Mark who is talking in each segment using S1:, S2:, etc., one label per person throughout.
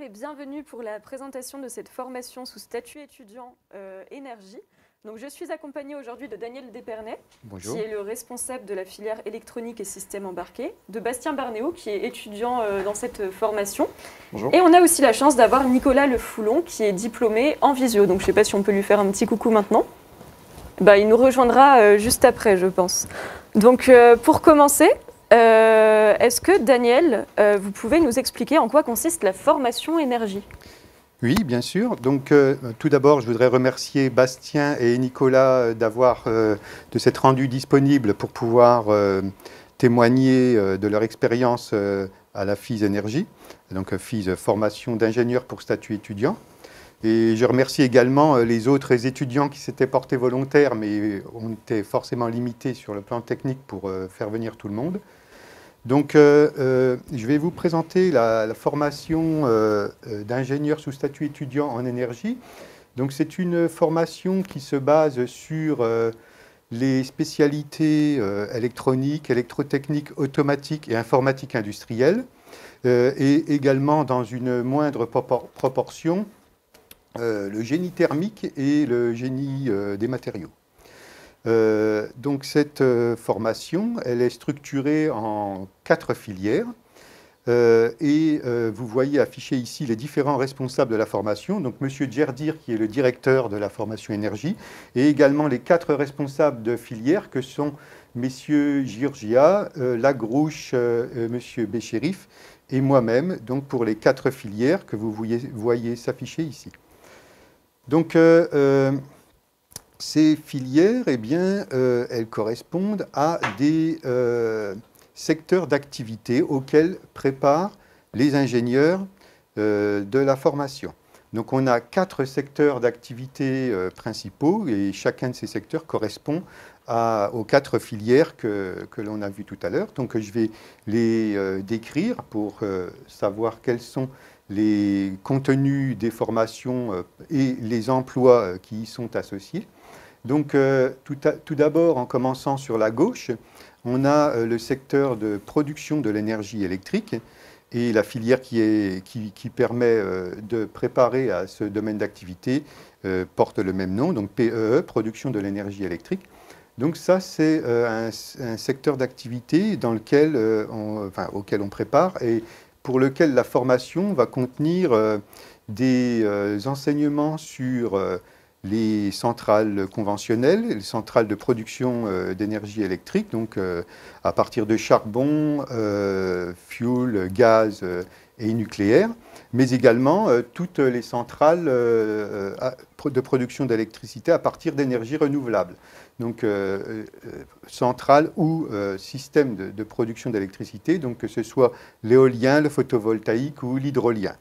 S1: et bienvenue pour la présentation de cette formation sous statut étudiant énergie. Donc, je suis accompagnée aujourd'hui de Daniel Despernay, qui est le responsable de la filière électronique et systèmes embarqués, de Bastien Barnéau, qui est étudiant dans cette formation.
S2: Bonjour.
S1: Et on a aussi la chance d'avoir Nicolas Le Foulon, qui est diplômé en visio. Donc, je ne sais pas si on peut lui faire un petit coucou maintenant. Il nous rejoindra juste après, je pense. Donc, pour commencer, est-ce que, Daniel, vous pouvez nous expliquer en quoi consiste la formation énergie ?
S2: Oui, bien sûr. Donc, tout d'abord, je voudrais remercier Bastien et Nicolas de s'être rendus disponibles pour pouvoir témoigner de leur expérience à la FIS Énergie, donc FIS Formation d'ingénieurs pour statut étudiant. Et je remercie également les autres étudiants qui s'étaient portés volontaires, mais on était forcément limité sur le plan technique pour faire venir tout le monde. Donc, je vais vous présenter la formation d'ingénieur sous statut étudiant en énergie. Donc, c'est une formation qui se base sur les spécialités électroniques, électrotechnique, automatique et informatique industrielle, et également dans une moindre proportion, le génie thermique et le génie des matériaux. Donc cette formation, elle est structurée en 4 filières vous voyez afficher ici les différents responsables de la formation. Donc M. Djerdir, qui est le directeur de la formation énergie, et également les 4 responsables de filière que sont M. Giorgia, Lagrouche, M. Béchérif et moi-même, donc pour les 4 filières que vous voyez s'afficher ici. Donc ces filières, eh bien, elles correspondent à des secteurs d'activité auxquels préparent les ingénieurs de la formation. Donc on a 4 secteurs d'activité principaux et chacun de ces secteurs correspond aux 4 filières que l'on a vues tout à l'heure. Donc je vais les décrire pour savoir quels sont les contenus des formations et les emplois qui y sont associés. Donc, tout d'abord, en commençant sur la gauche, on a le secteur de production de l'énergie électrique et la filière qui permet de préparer à ce domaine d'activité porte le même nom, donc PEE, production de l'énergie électrique. Donc ça, c'est un secteur d'activité dans lequel, auquel on prépare et pour lequel la formation va contenir des enseignements sur les centrales conventionnelles, les centrales de production d'énergie électrique, donc à partir de charbon, fioul, gaz et nucléaire, mais également toutes les centrales de production d'électricité à partir d'énergies renouvelables. Donc centrales ou systèmes de production d'électricité, donc que ce soit l'éolien, le photovoltaïque ou l'hydrolien.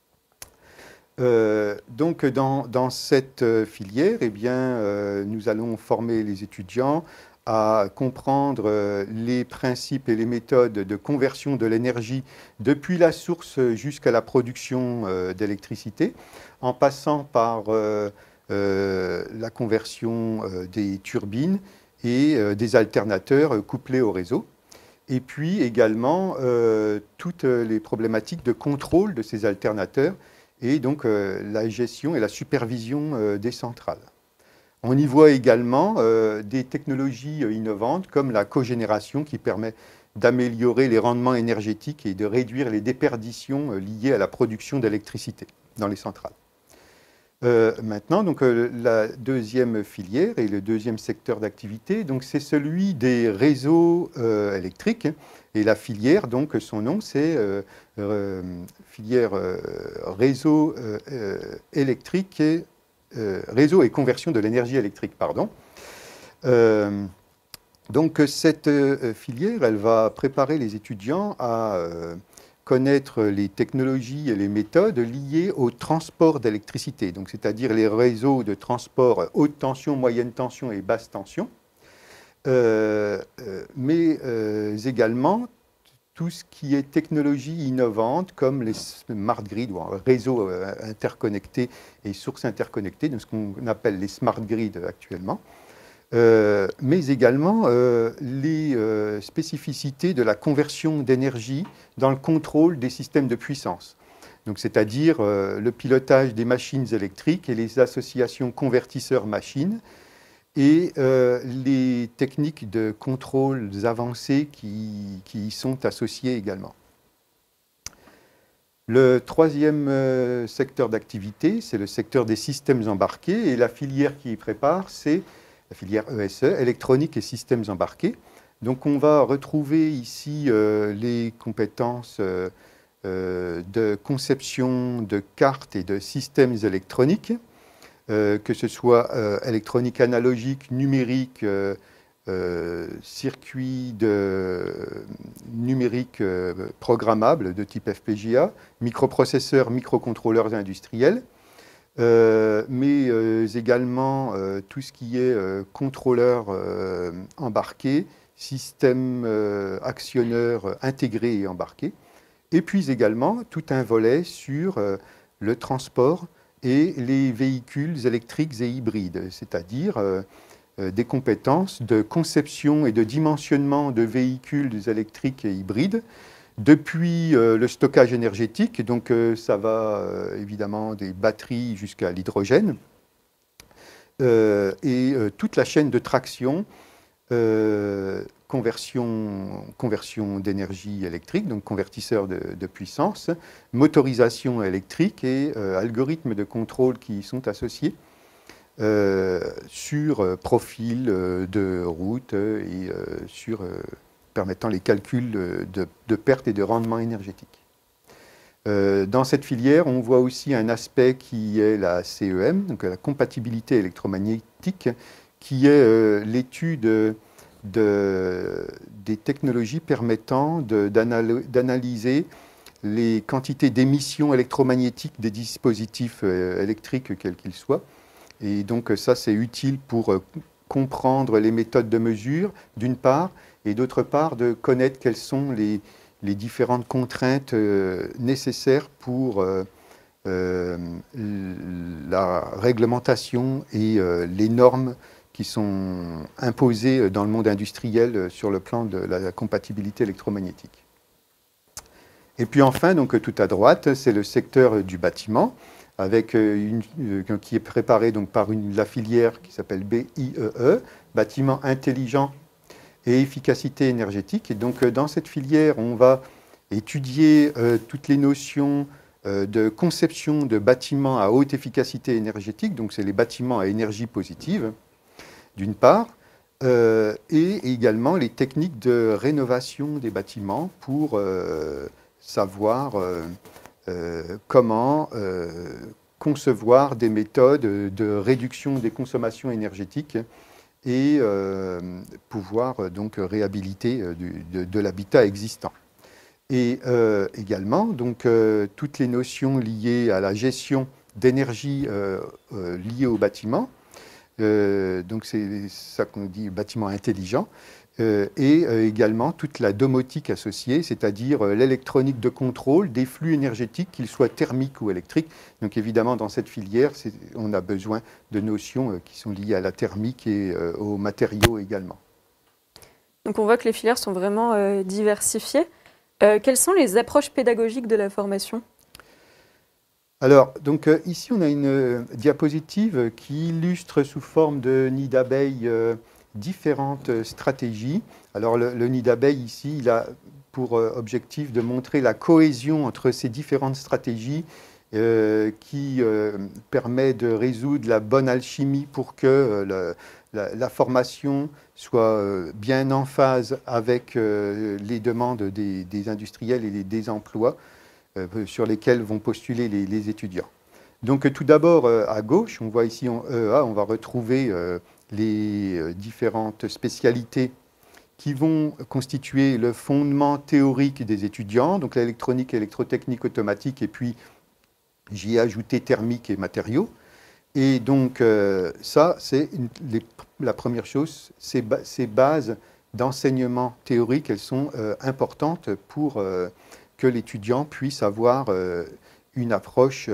S2: Donc dans cette filière, eh bien, nous allons former les étudiants à comprendre les principes et les méthodes de conversion de l'énergie depuis la source jusqu'à la production d'électricité, en passant par la conversion des turbines et des alternateurs couplés au réseau. Et puis également toutes les problématiques de contrôle de ces alternateurs et donc la gestion et la supervision des centrales. On y voit également des technologies innovantes comme la cogénération qui permet d'améliorer les rendements énergétiques et de réduire les déperditions liées à la production d'électricité dans les centrales. Maintenant, donc, la deuxième filière et le deuxième secteur d'activité, c'est celui des réseaux électriques. Et la filière, donc, son nom, c'est filière réseau électrique et réseau et conversion de l'énergie électrique, pardon. Donc, cette filière, elle va préparer les étudiants à connaître les technologies et les méthodes liées au transport d'électricité, donc c'est-à-dire les réseaux de transport haute tension, moyenne tension et basse tension, mais également tout ce qui est technologie innovante comme les smart grids, ou réseaux interconnectés et sources interconnectées, donc ce qu'on appelle les smart grids actuellement. Mais également les spécificités de la conversion d'énergie dans le contrôle des systèmes de puissance. donc c'est-à-dire le pilotage des machines électriques et les associations convertisseurs-machines, et les techniques de contrôle avancées qui y sont associées également. Le troisième secteur d'activité, c'est le secteur des systèmes embarqués, et la filière qui y prépare, c'est la filière ESE, électronique et systèmes embarqués. Donc on va retrouver ici les compétences de conception de cartes et de systèmes électroniques, que ce soit électronique analogique, numérique, circuits numériques programmables de type FPGA, microprocesseurs, microcontrôleurs industriels, mais également tout ce qui est contrôleur embarqué, système actionneur intégré et embarqué, et puis également tout un volet sur le transport et les véhicules électriques et hybrides, c'est-à-dire des compétences de conception et de dimensionnement de véhicules électriques et hybrides, depuis le stockage énergétique, donc ça va évidemment des batteries jusqu'à l'hydrogène, et toute la chaîne de traction, conversion d'énergie électrique, donc convertisseur de puissance, motorisation électrique et algorithmes de contrôle qui y sont associés sur profil de route et permettant les calculs de perte et de rendement énergétique. Dans cette filière, on voit aussi un aspect qui est la CEM, donc la compatibilité électromagnétique, qui est l'étude des technologies permettant d'analyser les quantités d'émissions électromagnétiques des dispositifs électriques, quels qu'ils soient. Et donc ça, c'est utile pour comprendre les méthodes de mesure, d'une part, et d'autre part, de connaître quelles sont les différentes contraintes nécessaires pour la réglementation et les normes qui sont imposées dans le monde industriel sur le plan de la compatibilité électromagnétique. Et puis enfin, donc, tout à droite, c'est le secteur du bâtiment, avec qui est préparé donc, par la filière qui s'appelle BIEE, bâtiment intelligent et efficacité énergétique. Et donc dans cette filière, on va étudier toutes les notions de conception de bâtiments à haute efficacité énergétique, donc c'est les bâtiments à énergie positive, d'une part, et également les techniques de rénovation des bâtiments pour savoir comment concevoir des méthodes de réduction des consommations énergétiques et pouvoir donc réhabiliter de l'habitat existant. Et également donc toutes les notions liées à la gestion d'énergie liées au bâtiment. Donc c'est ça qu'on dit bâtiment intelligent, et également toute la domotique associée, c'est-à-dire l'électronique de contrôle des flux énergétiques, qu'ils soient thermiques ou électriques. Donc évidemment, dans cette filière, on a besoin de notions qui sont liées à la thermique et aux matériaux également.
S1: Donc on voit que les filières sont vraiment diversifiées. Quelles sont les approches pédagogiques de la formation ?
S2: Alors, donc ici, on a une diapositive qui illustre sous forme de nid d'abeille différentes stratégies. Alors, le nid d'abeille ici, il a pour objectif de montrer la cohésion entre ces différentes stratégies qui permet de résoudre la bonne alchimie pour que la formation soit bien en phase avec les demandes des industriels et des emplois sur lesquels vont postuler les étudiants. Donc tout d'abord, à gauche, on voit ici en EA, on va retrouver les différentes spécialités qui vont constituer le fondement théorique des étudiants, donc l'électronique, électrotechnique, automatique, et puis j'y ai ajouté thermique et matériaux. Et donc ça, c'est la première chose, ces bases d'enseignement théorique, elles sont importantes pour que l'étudiant puisse avoir une approche,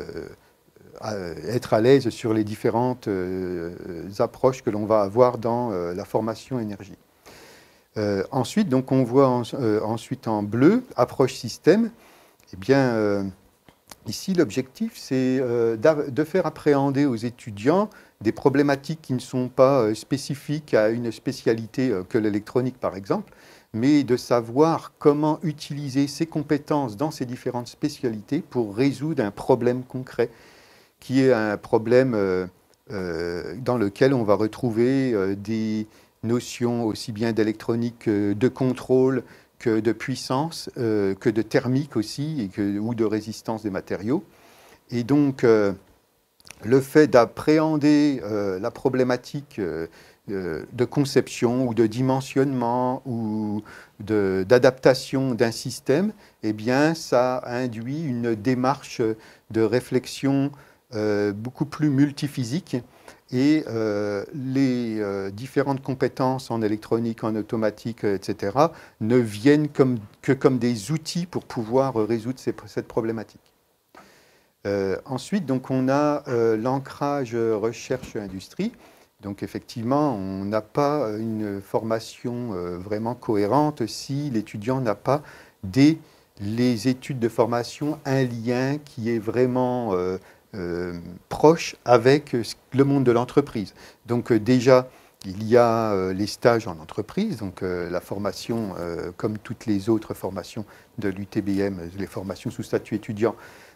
S2: être à l'aise sur les différentes approches que l'on va avoir dans la formation énergie. Ensuite, donc on voit ensuite en bleu, approche système. Eh bien, ici, l'objectif, c'est de faire appréhender aux étudiants des problématiques qui ne sont pas spécifiques à une spécialité que l'électronique, par exemple, mais de savoir comment utiliser ces compétences dans ces différentes spécialités pour résoudre un problème concret, qui est un problème dans lequel on va retrouver des notions aussi bien d'électronique que de contrôle, que de puissance, que de thermique aussi, ou de résistance des matériaux. Et donc, le fait d'appréhender la problématique de conception ou de dimensionnement ou d'adaptation d'un système, eh bien, ça induit une démarche de réflexion beaucoup plus multiphysique. Et les différentes compétences en électronique, en automatique, etc., ne viennent que comme des outils pour pouvoir résoudre cette problématique. Ensuite, donc, on a l'ancrage recherche-industrie. Donc effectivement, on n'a pas une formation vraiment cohérente si l'étudiant n'a pas dès les études de formation un lien qui est vraiment proche avec le monde de l'entreprise. Donc déjà, il y a les stages en entreprise, donc la formation, comme toutes les autres formations de l'UTBM, les formations sous statut étudiant,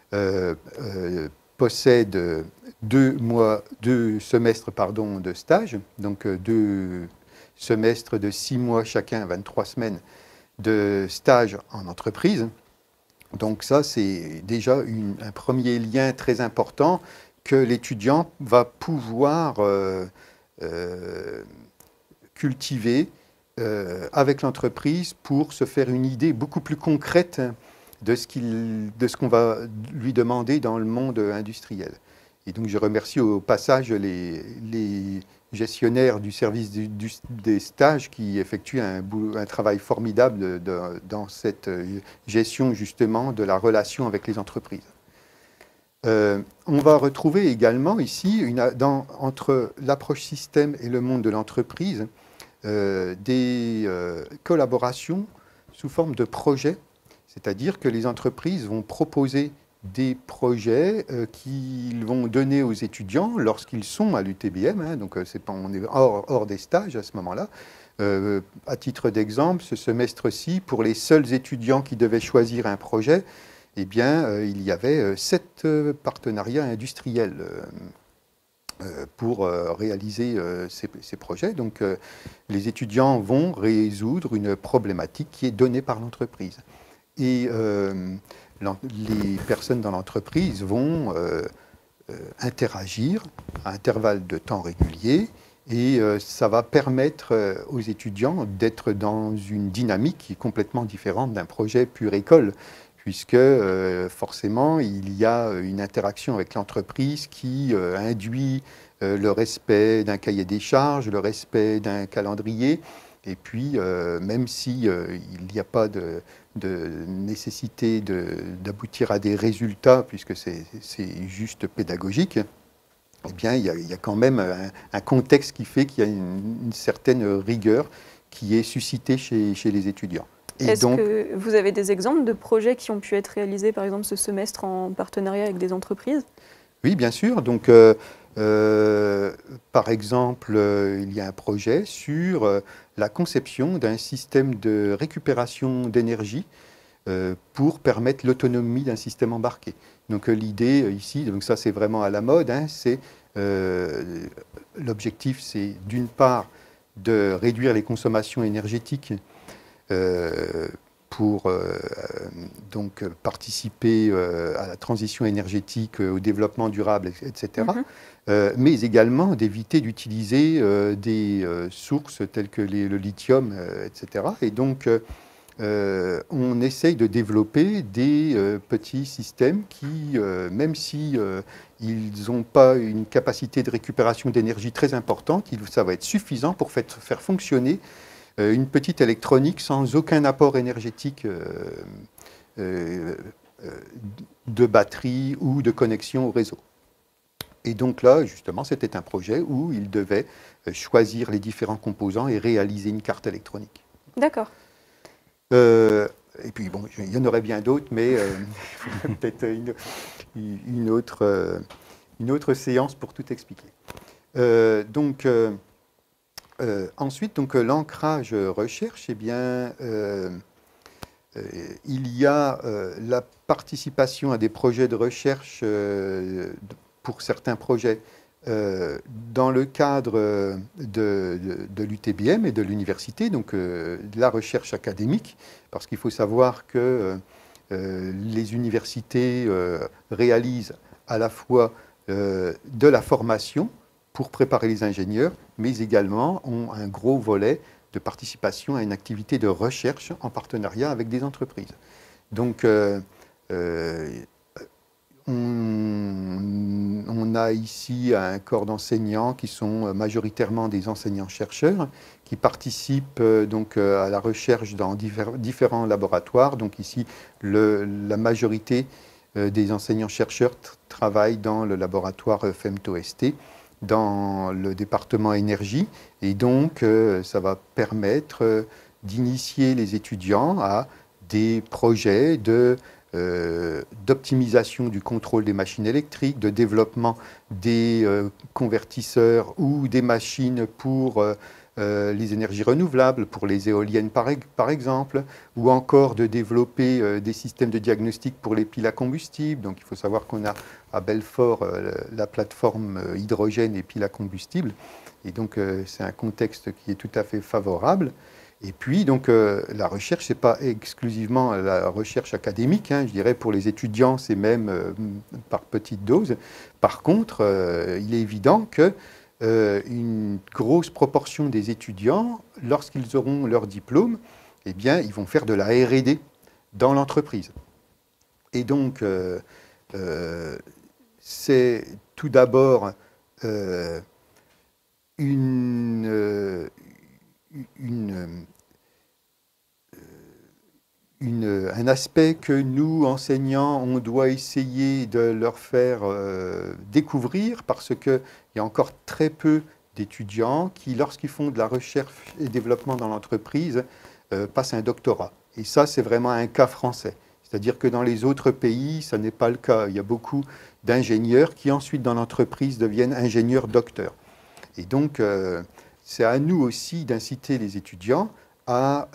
S2: possède deux semestres de stage, donc 2 semestres de 6 mois chacun, 23 semaines de stage en entreprise. Donc ça, c'est déjà un premier lien très important que l'étudiant va pouvoir cultiver avec l'entreprise pour se faire une idée beaucoup plus concrète de ce qu'on va lui demander dans le monde industriel. Et donc je remercie au passage les gestionnaires du service des stages qui effectuent un travail formidable dans cette gestion justement de la relation avec les entreprises. On va retrouver également ici, entre l'approche système et le monde de l'entreprise, des collaborations sous forme de projets. C'est-à-dire que les entreprises vont proposer des projets qu'ils vont donner aux étudiants lorsqu'ils sont à l'UTBM, hein, donc on est hors des stages à ce moment-là. À titre d'exemple, ce semestre-ci, pour les seuls étudiants qui devaient choisir un projet, eh bien, il y avait 7 partenariats industriels pour réaliser ces projets. Donc, les étudiants vont résoudre une problématique qui est donnée par l'entreprise. Et les personnes dans l'entreprise vont interagir à intervalles de temps réguliers et ça va permettre aux étudiants d'être dans une dynamique qui est complètement différente d'un projet pure école, puisque forcément il y a une interaction avec l'entreprise qui induit le respect d'un cahier des charges, le respect d'un calendrier. Et puis, même si il n'y a pas de nécessité d'aboutir à des résultats, puisque c'est juste pédagogique, eh bien, il y a quand même un contexte qui fait qu'il y a une certaine rigueur qui est suscitée chez les étudiants.
S1: Est-ce que vous avez des exemples de projets qui ont pu être réalisés, par exemple, ce semestre en partenariat avec des entreprises?
S2: Oui, bien sûr. Donc, par exemple, il y a un projet sur la conception d'un système de récupération d'énergie pour permettre l'autonomie d'un système embarqué. Donc l'idée ici, donc ça c'est vraiment à la mode, hein, l'objectif c'est d'une part de réduire les consommations énergétiques pour donc participer à la transition énergétique, au développement durable, etc. Mais également d'éviter d'utiliser des sources telles que le lithium, etc. Et donc, on essaye de développer des petits systèmes qui, même si ils n'ont pas une capacité de récupération d'énergie très importante, ça va être suffisant pour faire fonctionner une petite électronique sans aucun apport énergétique de batterie ou de connexion au réseau. Et donc là, justement, c'était un projet où ils devaient choisir les différents composants et réaliser une carte électronique.
S1: D'accord.
S2: et puis bon, il y en aurait bien d'autres, mais il faudrait peut-être une autre séance pour tout expliquer. Ensuite, l'ancrage recherche, eh bien, il y a la participation à des projets de recherche pour certains projets dans le cadre de l'UTBM et de l'université, donc de la recherche académique, parce qu'il faut savoir que les universités réalisent à la fois de la formation pour préparer les ingénieurs, mais également ont un gros volet de participation à une activité de recherche en partenariat avec des entreprises. Donc, on a ici un corps d'enseignants qui sont majoritairement des enseignants-chercheurs qui participent à la recherche dans différents laboratoires. Donc ici, la majorité des enseignants-chercheurs travaillent dans le laboratoire FEMTO-ST, dans le département énergie. Et donc, ça va permettre d'initier les étudiants à des projets d'optimisation du contrôle des machines électriques, de développement des convertisseurs ou des machines pour les énergies renouvelables, pour les éoliennes par exemple, ou encore de développer des systèmes de diagnostic pour les piles à combustible. Donc il faut savoir qu'on a à Belfort la plateforme hydrogène et piles à combustible. Et donc c'est un contexte qui est tout à fait favorable. Et puis, donc, la recherche, ce n'est pas exclusivement la recherche académique. Hein, je dirais pour les étudiants, c'est même par petite dose. Par contre, il est évident qu'une grosse proportion des étudiants, lorsqu'ils auront leur diplôme, eh bien, ils vont faire de la R&D dans l'entreprise. Et donc, c'est tout d'abord un aspect que nous, enseignants, on doit essayer de leur faire découvrir parce qu'il y a encore très peu d'étudiants qui, lorsqu'ils font de la recherche et développement dans l'entreprise, passent un doctorat. Et ça, c'est vraiment un cas français. C'est-à-dire que dans les autres pays, ça n'est pas le cas. Il y a beaucoup d'ingénieurs qui ensuite, dans l'entreprise, deviennent ingénieurs-docteurs. Et donc, c'est à nous aussi d'inciter les étudiants à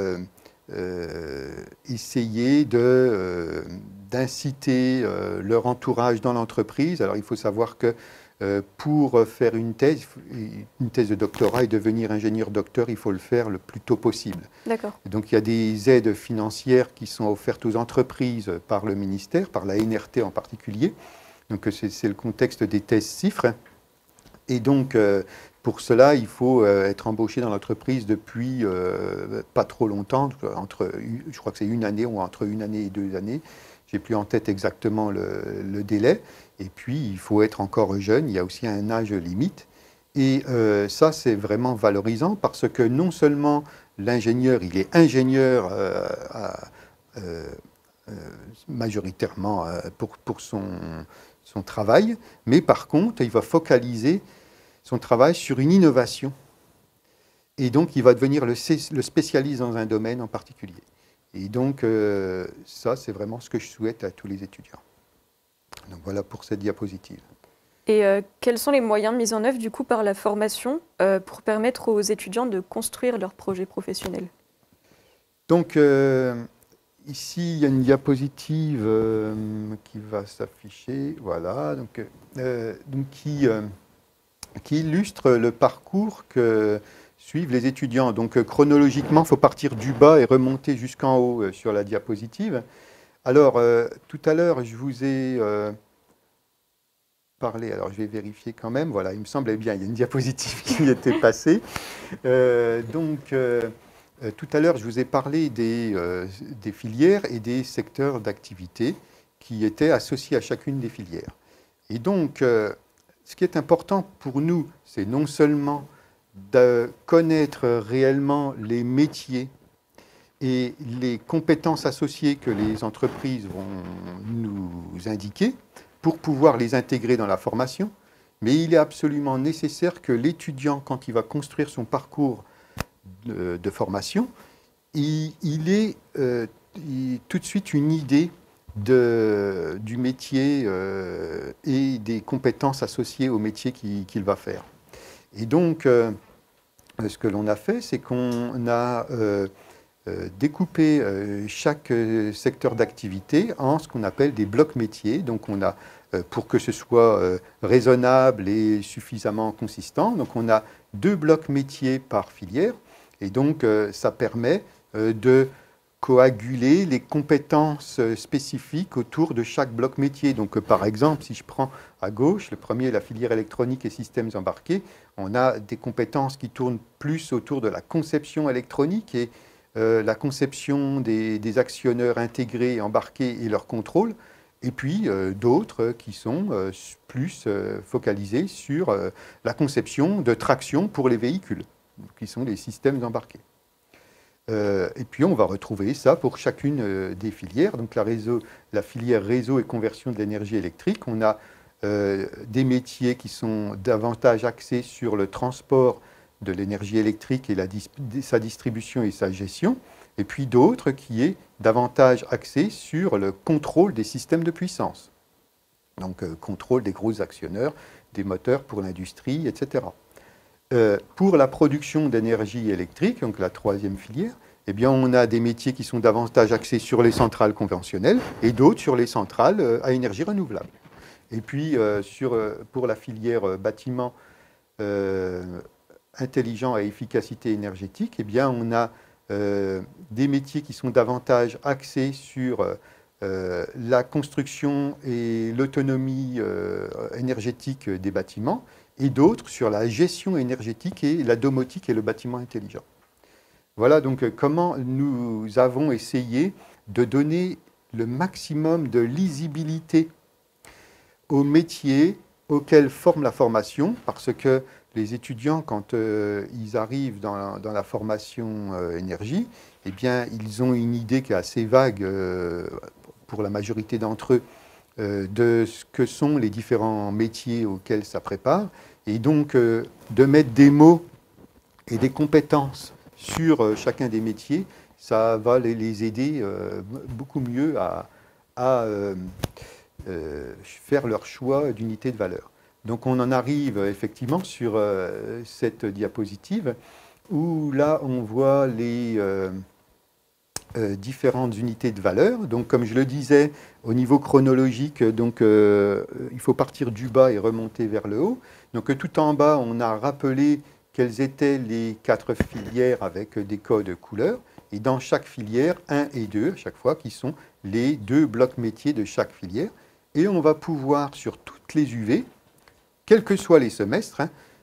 S2: essayer d'inciter leur entourage dans l'entreprise. Alors, il faut savoir que pour faire une thèse de doctorat et devenir ingénieur-docteur, il faut le faire le plus tôt possible.
S1: D'accord.
S2: Donc, il y a des aides financières qui sont offertes aux entreprises par le ministère, par la NRT en particulier. Donc, c'est le contexte des thèses CIFRE. Et donc, pour cela, il faut être embauché dans l'entreprise depuis pas trop longtemps, je crois que c'est une année ou entre une année et 2 années. Je n'ai plus en tête exactement le délai. Et puis, il faut être encore jeune. Il y a aussi un âge limite. Et ça, c'est vraiment valorisant parce que non seulement l'ingénieur, il est ingénieur majoritairement pour son travail, mais par contre, il va focaliser son travail sur une innovation. Et donc, il va devenir le spécialiste dans un domaine en particulier. Et donc, ça, c'est vraiment ce que je souhaite à tous les étudiants. Donc, voilà pour cette diapositive.
S1: Et quels sont les moyens mis en œuvre, du coup, par la formation pour permettre aux étudiants de construire leur projet professionnel? Donc,
S2: ici, il y a une diapositive qui va s'afficher, voilà, qui illustre le parcours que suivent les étudiants. Donc, chronologiquement, il faut partir du bas et remonter jusqu'en haut sur la diapositive. Alors, tout à l'heure, je vous ai parlé, alors je vais vérifier quand même, voilà, il me semblait bien, il y a une diapositive qui était passée. Tout à l'heure, je vous ai parlé des filières et des secteurs d'activité qui étaient associés à chacune des filières. Et donc, ce qui est important pour nous, c'est non seulement de connaître réellement les métiers et les compétences associées que les entreprises vont nous indiquer pour pouvoir les intégrer dans la formation, mais il est absolument nécessaire que l'étudiant, quand il va construire son parcours de formation, il ait tout de suite une idée du métier et des compétences associées au métier qu'il va faire. Et donc, ce que l'on a fait, c'est qu'on a découpé chaque secteur d'activité en ce qu'on appelle des blocs métiers. Donc, on a, pour que ce soit raisonnable et suffisamment consistant, donc on a 2 blocs métiers par filière. Et donc, ça permet de coaguler les compétences spécifiques autour de chaque bloc métier. Donc, par exemple, si je prends à gauche, le premier, la filière électronique et systèmes embarqués, on a des compétences qui tournent plus autour de la conception électronique et la conception des actionneurs intégrés, embarqués et leur contrôle. Et puis d'autres qui sont plus focalisés sur la conception de traction pour les véhicules, qui sont les systèmes embarqués. Et puis on va retrouver ça pour chacune des filières. Donc la filière réseau et conversion de l'énergie électrique, on a des métiers qui sont davantage axés sur le transport de l'énergie électrique et sa distribution et sa gestion, et puis d'autres qui est davantage axés sur le contrôle des systèmes de puissance. Donc contrôle des gros actionneurs, des moteurs pour l'industrie, etc. Pour la production d'énergie électrique, donc la 3e filière, eh bien, on a des métiers qui sont davantage axés sur les centrales conventionnelles et d'autres sur les centrales à énergie renouvelable. Et puis, pour la filière bâtiment intelligent à efficacité énergétique, eh bien, on a des métiers qui sont davantage axés sur la construction et l'autonomie énergétique des bâtiments, et d'autres sur la gestion énergétique et la domotique et le bâtiment intelligent. Voilà donc comment nous avons essayé de donner le maximum de lisibilité aux métiers auxquels forme la formation, parce que les étudiants, quand ils arrivent dans la formation énergie, eh bien, ils ont une idée qui est assez vague pour la majorité d'entre eux de ce que sont les différents métiers auxquels ça prépare, et donc de mettre des mots et des compétences sur chacun des métiers, ça va les aider beaucoup mieux à faire leur choix d'unité de valeur. Donc on en arrive effectivement sur cette diapositive où là on voit les différentes unités de valeur. Donc comme je le disais, au niveau chronologique, donc, il faut partir du bas et remonter vers le haut. Donc tout en bas, on a rappelé quelles étaient les 4 filières avec des codes couleurs. Et dans chaque filière, 1 et 2, à chaque fois, qui sont les 2 blocs métiers de chaque filière. Et on va pouvoir, sur toutes les UV, quels que soient les semestres,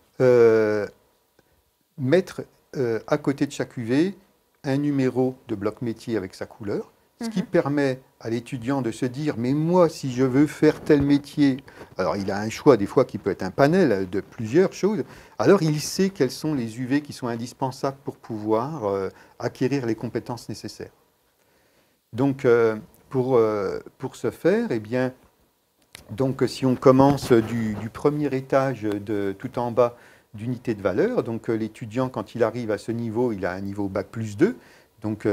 S2: mettre à côté de chaque UV un numéro de bloc métier avec sa couleur, ce qui permet à l'étudiant de se dire « mais moi, si je veux faire tel métier », alors il a un choix des fois qui peut être un panel de plusieurs choses, alors il sait quels sont les UV qui sont indispensables pour pouvoir acquérir les compétences nécessaires. Donc pour ce faire, eh bien, donc si on commence du premier étage de tout en bas d'unité de valeur, donc l'étudiant quand il arrive à ce niveau, il a un niveau Bac plus 2, donc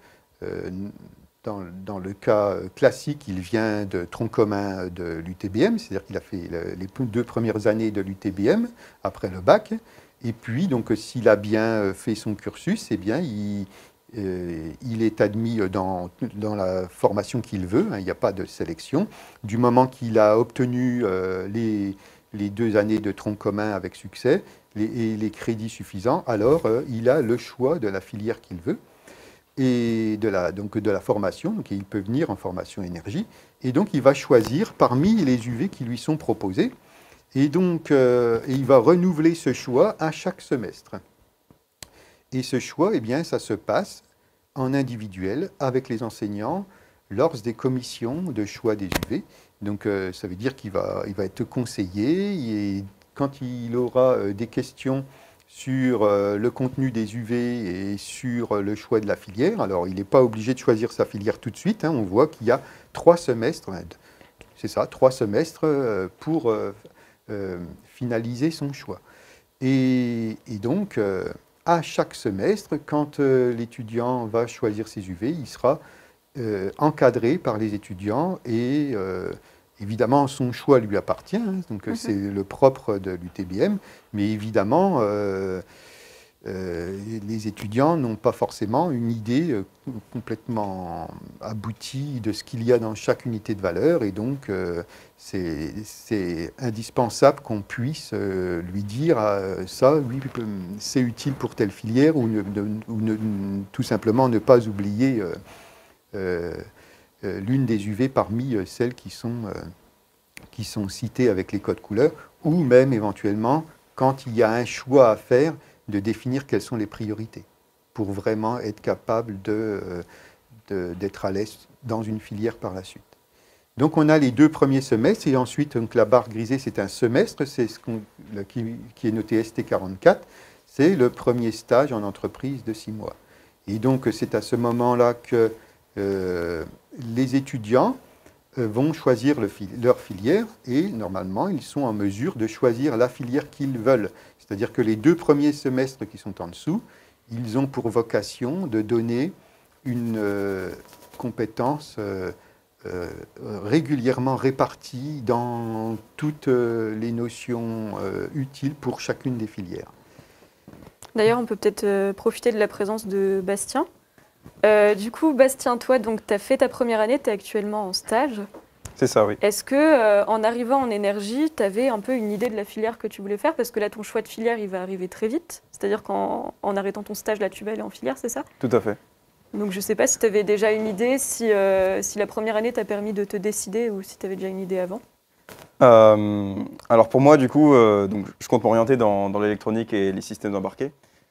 S2: dans le cas classique, il vient de tronc commun de l'UTBM, c'est-à-dire qu'il a fait les 2 premières années de l'UTBM après le bac, et puis donc s'il a bien fait son cursus, eh bien il est admis dans la formation qu'il veut, hein, il n'y a pas de sélection. Du moment qu'il a obtenu les 2 années de tronc commun avec succès et les crédits suffisants, alors il a le choix de la filière qu'il veut et de la formation. Donc il peut venir en formation énergie et donc il va choisir parmi les UV qui lui sont proposés et donc il va renouveler ce choix à chaque semestre. Et ce choix, eh bien, ça se passe en individuel avec les enseignants lors des commissions de choix des UV. Donc ça veut dire qu'il va être conseillé et quand il aura des questions sur le contenu des UV et sur le choix de la filière, alors il n'est pas obligé de choisir sa filière tout de suite, hein, on voit qu'il y a 3 semestres, c'est ça, 3 semestres pour finaliser son choix. Et donc, à chaque semestre, quand l'étudiant va choisir ses UV, il sera encadré par les étudiants et évidemment son choix lui appartient, hein, donc c'est le propre de l'UTBM, mais évidemment les étudiants n'ont pas forcément une idée complètement aboutie de ce qu'il y a dans chaque unité de valeur et donc c'est indispensable qu'on puisse lui dire ça, oui, c'est utile pour telle filière ou tout simplement ne pas oublier l'une des UV parmi celles qui sont citées avec les codes couleurs ou même éventuellement quand il y a un choix à faire de définir quelles sont les priorités pour vraiment être capable d'être à l'aise dans une filière par la suite. Donc on a les 2 premiers semestres et ensuite donc, la barre grisée c'est un semestre, c'est qui est noté ST44, c'est le premier stage en entreprise de 6 mois. Et donc c'est à ce moment-là que les étudiants vont choisir leur filière et normalement ils sont en mesure de choisir la filière qu'ils veulent. C'est-à-dire que les 2 premiers semestres qui sont en dessous, ils ont pour vocation de donner une compétence régulièrement répartie dans toutes les notions utiles pour chacune des filières.
S1: D'ailleurs, on peut peut-être profiter de la présence de Bastien. Du coup, Bastien, toi, tu as fait ta première année, tu es actuellement en stage.
S3: C'est ça, oui.
S1: Est-ce que, en arrivant en énergie, tu avais un peu une idée de la filière que tu voulais faire? Parce que là, ton choix de filière, il va arriver très vite. C'est-à-dire qu'en arrêtant ton stage, là, tu vas aller en filière, c'est ça?
S3: Tout à fait.
S1: Donc, je ne sais pas si tu avais déjà une idée, si la première année t'a permis de te décider ou si tu avais déjà une idée avant.
S3: Alors pour moi, du coup, donc, je compte m'orienter dans l'électronique et les systèmes embarqués.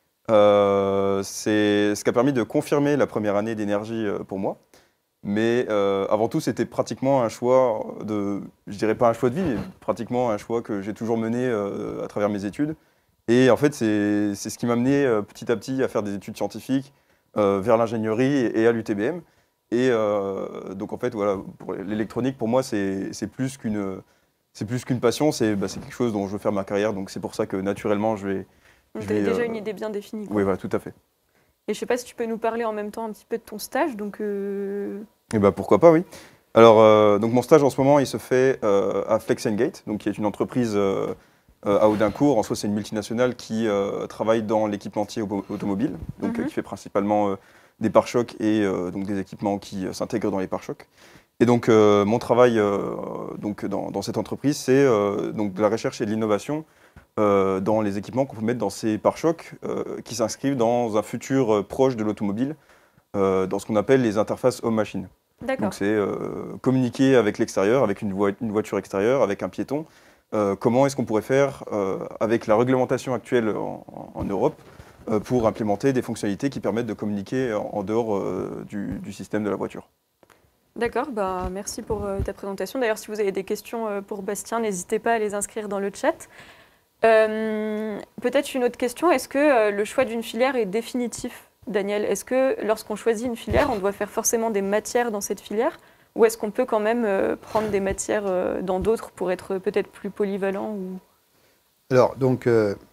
S3: C'est ce qui a permis de confirmer la première année d'énergie pour moi. Mais avant tout, c'était pratiquement un choix je dirais pas un choix de vie, mais pratiquement un choix que j'ai toujours mené à travers mes études. Et en fait, c'est ce qui m'a amené petit à petit à faire des études scientifiques vers l'ingénierie et à l'UTBM. Et donc en fait, voilà, pour l'électronique, pour moi, c'est plus qu'une passion, c'est quelque chose dont je veux faire ma carrière. Donc c'est pour ça que naturellement, je vais...
S1: Tu avais déjà une idée bien définie, quoi.
S3: Oui, voilà, tout à fait.
S1: Et je ne sais pas si tu peux nous parler en même temps un petit peu de ton stage. Donc,
S3: Et pourquoi pas, oui. Alors, donc mon stage en ce moment, il se fait à Flex & Gate, donc qui est une entreprise à Audincourt. En soi, c'est une multinationale qui travaille dans l'équipementier automobile, donc qui fait principalement des pare-chocs et donc des équipements qui s'intègrent dans les pare-chocs. Et donc mon travail donc dans cette entreprise, c'est donc de la recherche et de l'innovation dans les équipements qu'on peut mettre dans ces pare-chocs qui s'inscrivent dans un futur proche de l'automobile, dans ce qu'on appelle les interfaces homme-machine. Donc c'est communiquer avec l'extérieur, avec une voiture extérieure, avec un piéton. Comment est-ce qu'on pourrait faire avec la réglementation actuelle en Europe pour implémenter des fonctionnalités qui permettent de communiquer en dehors du système de la voiture.
S1: D'accord, merci pour ta présentation. D'ailleurs, si vous avez des questions pour Bastien, n'hésitez pas à les inscrire dans le chat. Peut-être une autre question, est-ce que le choix d'une filière est définitif, Daniel? Est-ce que lorsqu'on choisit une filière, on doit faire forcément des matières dans cette filière? Ou est-ce qu'on peut quand même prendre des matières dans d'autres pour être peut-être plus polyvalent ou...
S2: Alors, donc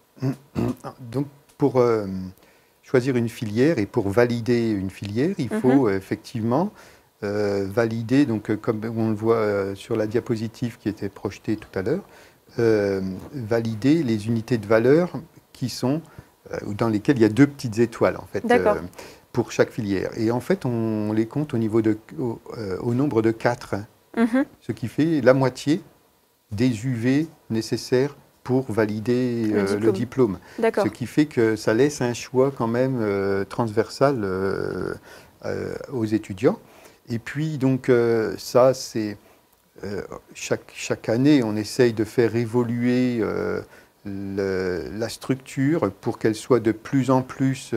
S2: pour choisir une filière et pour valider une filière, il faut effectivement valider, donc, comme on le voit sur la diapositive qui était projetée tout à l'heure, valider les unités de valeur qui sont, dans lesquelles il y a 2 petites étoiles, en fait, pour chaque filière. Et en fait, on les compte au nombre de 4, ce qui fait la moitié des UV nécessaires pour valider le diplôme. Ce qui fait que ça laisse un choix quand même transversal aux étudiants. Et puis, donc, ça, c'est... chaque année, on essaye de faire évoluer la structure pour qu'elle soit de plus en plus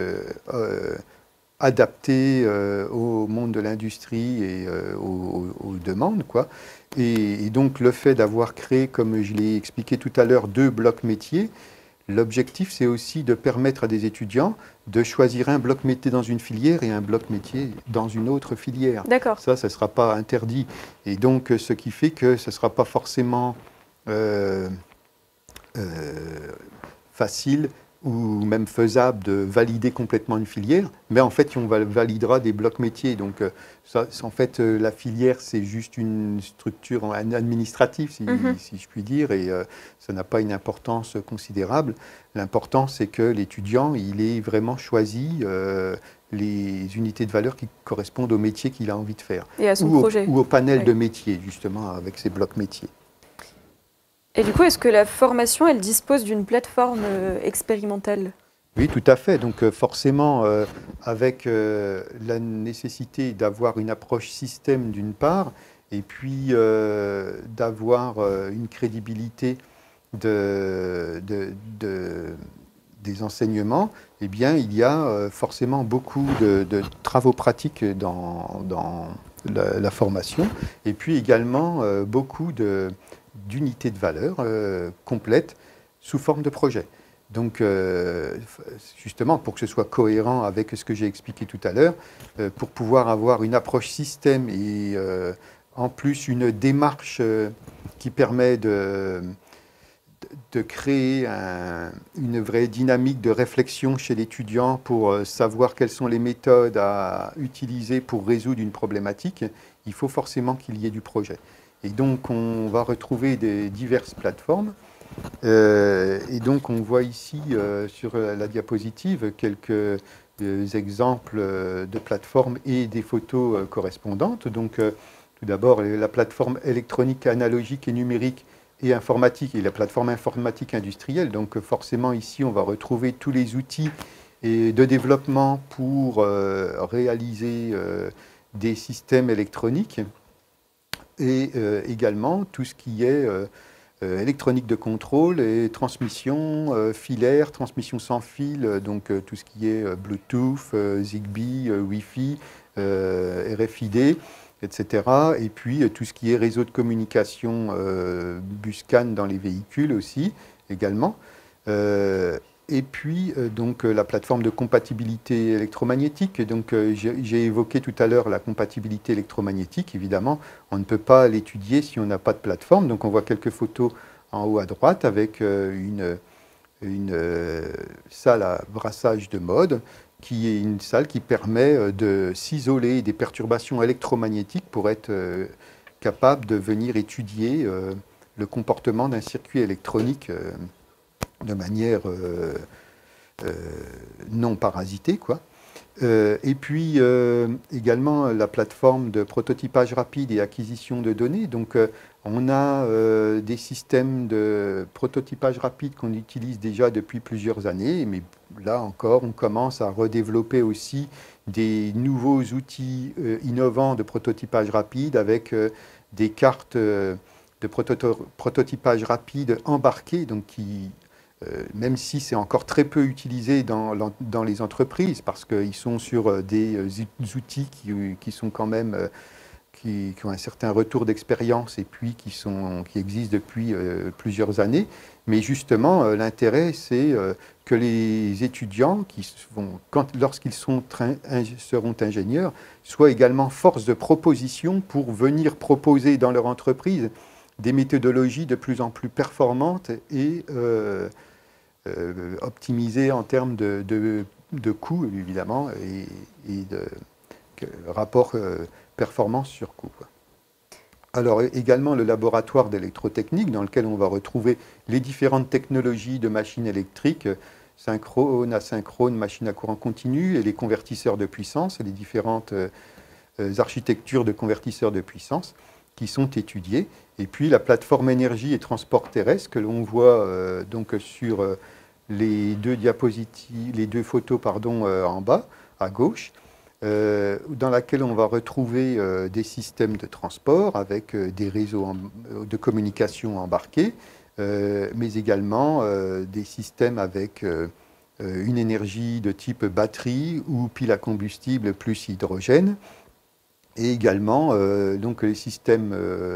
S2: adaptée au monde de l'industrie et aux demandes, quoi. Et donc, le fait d'avoir créé, comme je l'ai expliqué tout à l'heure, 2 blocs métiers, l'objectif, c'est aussi de permettre à des étudiants de choisir un bloc métier dans une filière et un bloc métier dans une autre filière.
S1: D'accord.
S2: Ça ne sera pas interdit. Et donc, ce qui fait que ce ne sera pas forcément facile ou même faisable de valider complètement une filière, mais en fait, on validera des blocs métiers. Donc, en fait, la filière, c'est juste une structure administrative, si je puis dire, et ça n'a pas une importance considérable. L'important, c'est que l'étudiant, il ait vraiment choisi les unités de valeur qui correspondent au métier qu'il a envie de faire.
S1: Et à son projet.
S2: Ou au panel de métiers, justement, avec ces blocs métiers.
S1: Et du coup, est-ce que la formation, elle dispose d'une plateforme expérimentale?
S2: Oui, tout à fait. Donc forcément, avec la nécessité d'avoir une approche système d'une part, et puis d'avoir une crédibilité des enseignements, eh bien, il y a forcément beaucoup de travaux pratiques dans la formation, et puis également beaucoup d'unités de valeur complètes sous forme de projet. Donc, justement, pour que ce soit cohérent avec ce que j'ai expliqué tout à l'heure, pour pouvoir avoir une approche système et en plus une démarche qui permet de créer une vraie dynamique de réflexion chez l'étudiant pour savoir quelles sont les méthodes à utiliser pour résoudre une problématique, il faut forcément qu'il y ait du projet. Et donc, on va retrouver diverses plateformes. Et donc, on voit ici sur la diapositive quelques exemples de plateformes et des photos correspondantes. Donc, tout d'abord, la plateforme électronique analogique et numérique et informatique et la plateforme informatique industrielle. Donc, forcément, ici, on va retrouver tous les outils de développement pour réaliser des systèmes électroniques et également tout ce qui est électronique de contrôle et transmission filaire, transmission sans fil, donc tout ce qui est Bluetooth, Zigbee, Wi-Fi, RFID, etc. Et puis tout ce qui est réseau de communication Buscan dans les véhicules aussi, également. Et puis donc la plateforme de compatibilité électromagnétique. Donc j'ai évoqué tout à l'heure la compatibilité électromagnétique. Évidemment, on ne peut pas l'étudier si on n'a pas de plateforme. Donc on voit quelques photos en haut à droite avec une salle à brassage de mode, qui est une salle qui permet de s'isoler des perturbations électromagnétiques pour être capable de venir étudier le comportement d'un circuit électronique de manière non parasitée, quoi. Et puis également la plateforme de prototypage rapide et acquisition de données. Donc on a des systèmes de prototypage rapide qu'on utilise déjà depuis plusieurs années, mais là encore on commence à redévelopper aussi des nouveaux outils innovants de prototypage rapide avec des cartes de prototypage rapide embarquées, donc qui même si c'est encore très peu utilisé dans les entreprises, parce qu'ils sont sur des outils qui sont quand même, qui ont un certain retour d'expérience et puis qui existent depuis plusieurs années. Mais justement, l'intérêt, c'est que les étudiants, lorsqu'ils seront ingénieurs, soient également force de proposition pour venir proposer dans leur entreprise des méthodologies de plus en plus performantes et optimisées en termes de coûts, évidemment, et de rapport performance sur coût. Alors également le laboratoire d'électrotechnique dans lequel on va retrouver les différentes technologies de machines électriques, synchrone, asynchrone, machines à courant continu et les convertisseurs de puissance et les différentes architectures de convertisseurs de puissance qui sont étudiées. Et puis la plateforme énergie et transport terrestre que l'on voit donc sur les deux diapositives, les deux photos en bas à gauche, dans laquelle on va retrouver des systèmes de transport avec des réseaux de communication embarqués, mais également des systèmes avec une énergie de type batterie ou pile à combustible plus hydrogène, et également donc les systèmes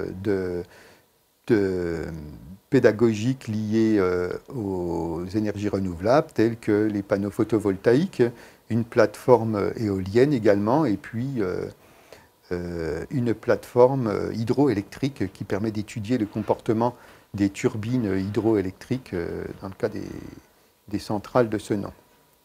S2: pédagogiques liés aux énergies renouvelables, tels que les panneaux photovoltaïques, une plateforme éolienne également, et puis une plateforme hydroélectrique qui permet d'étudier le comportement des turbines hydroélectriques dans le cas des centrales de ce nom.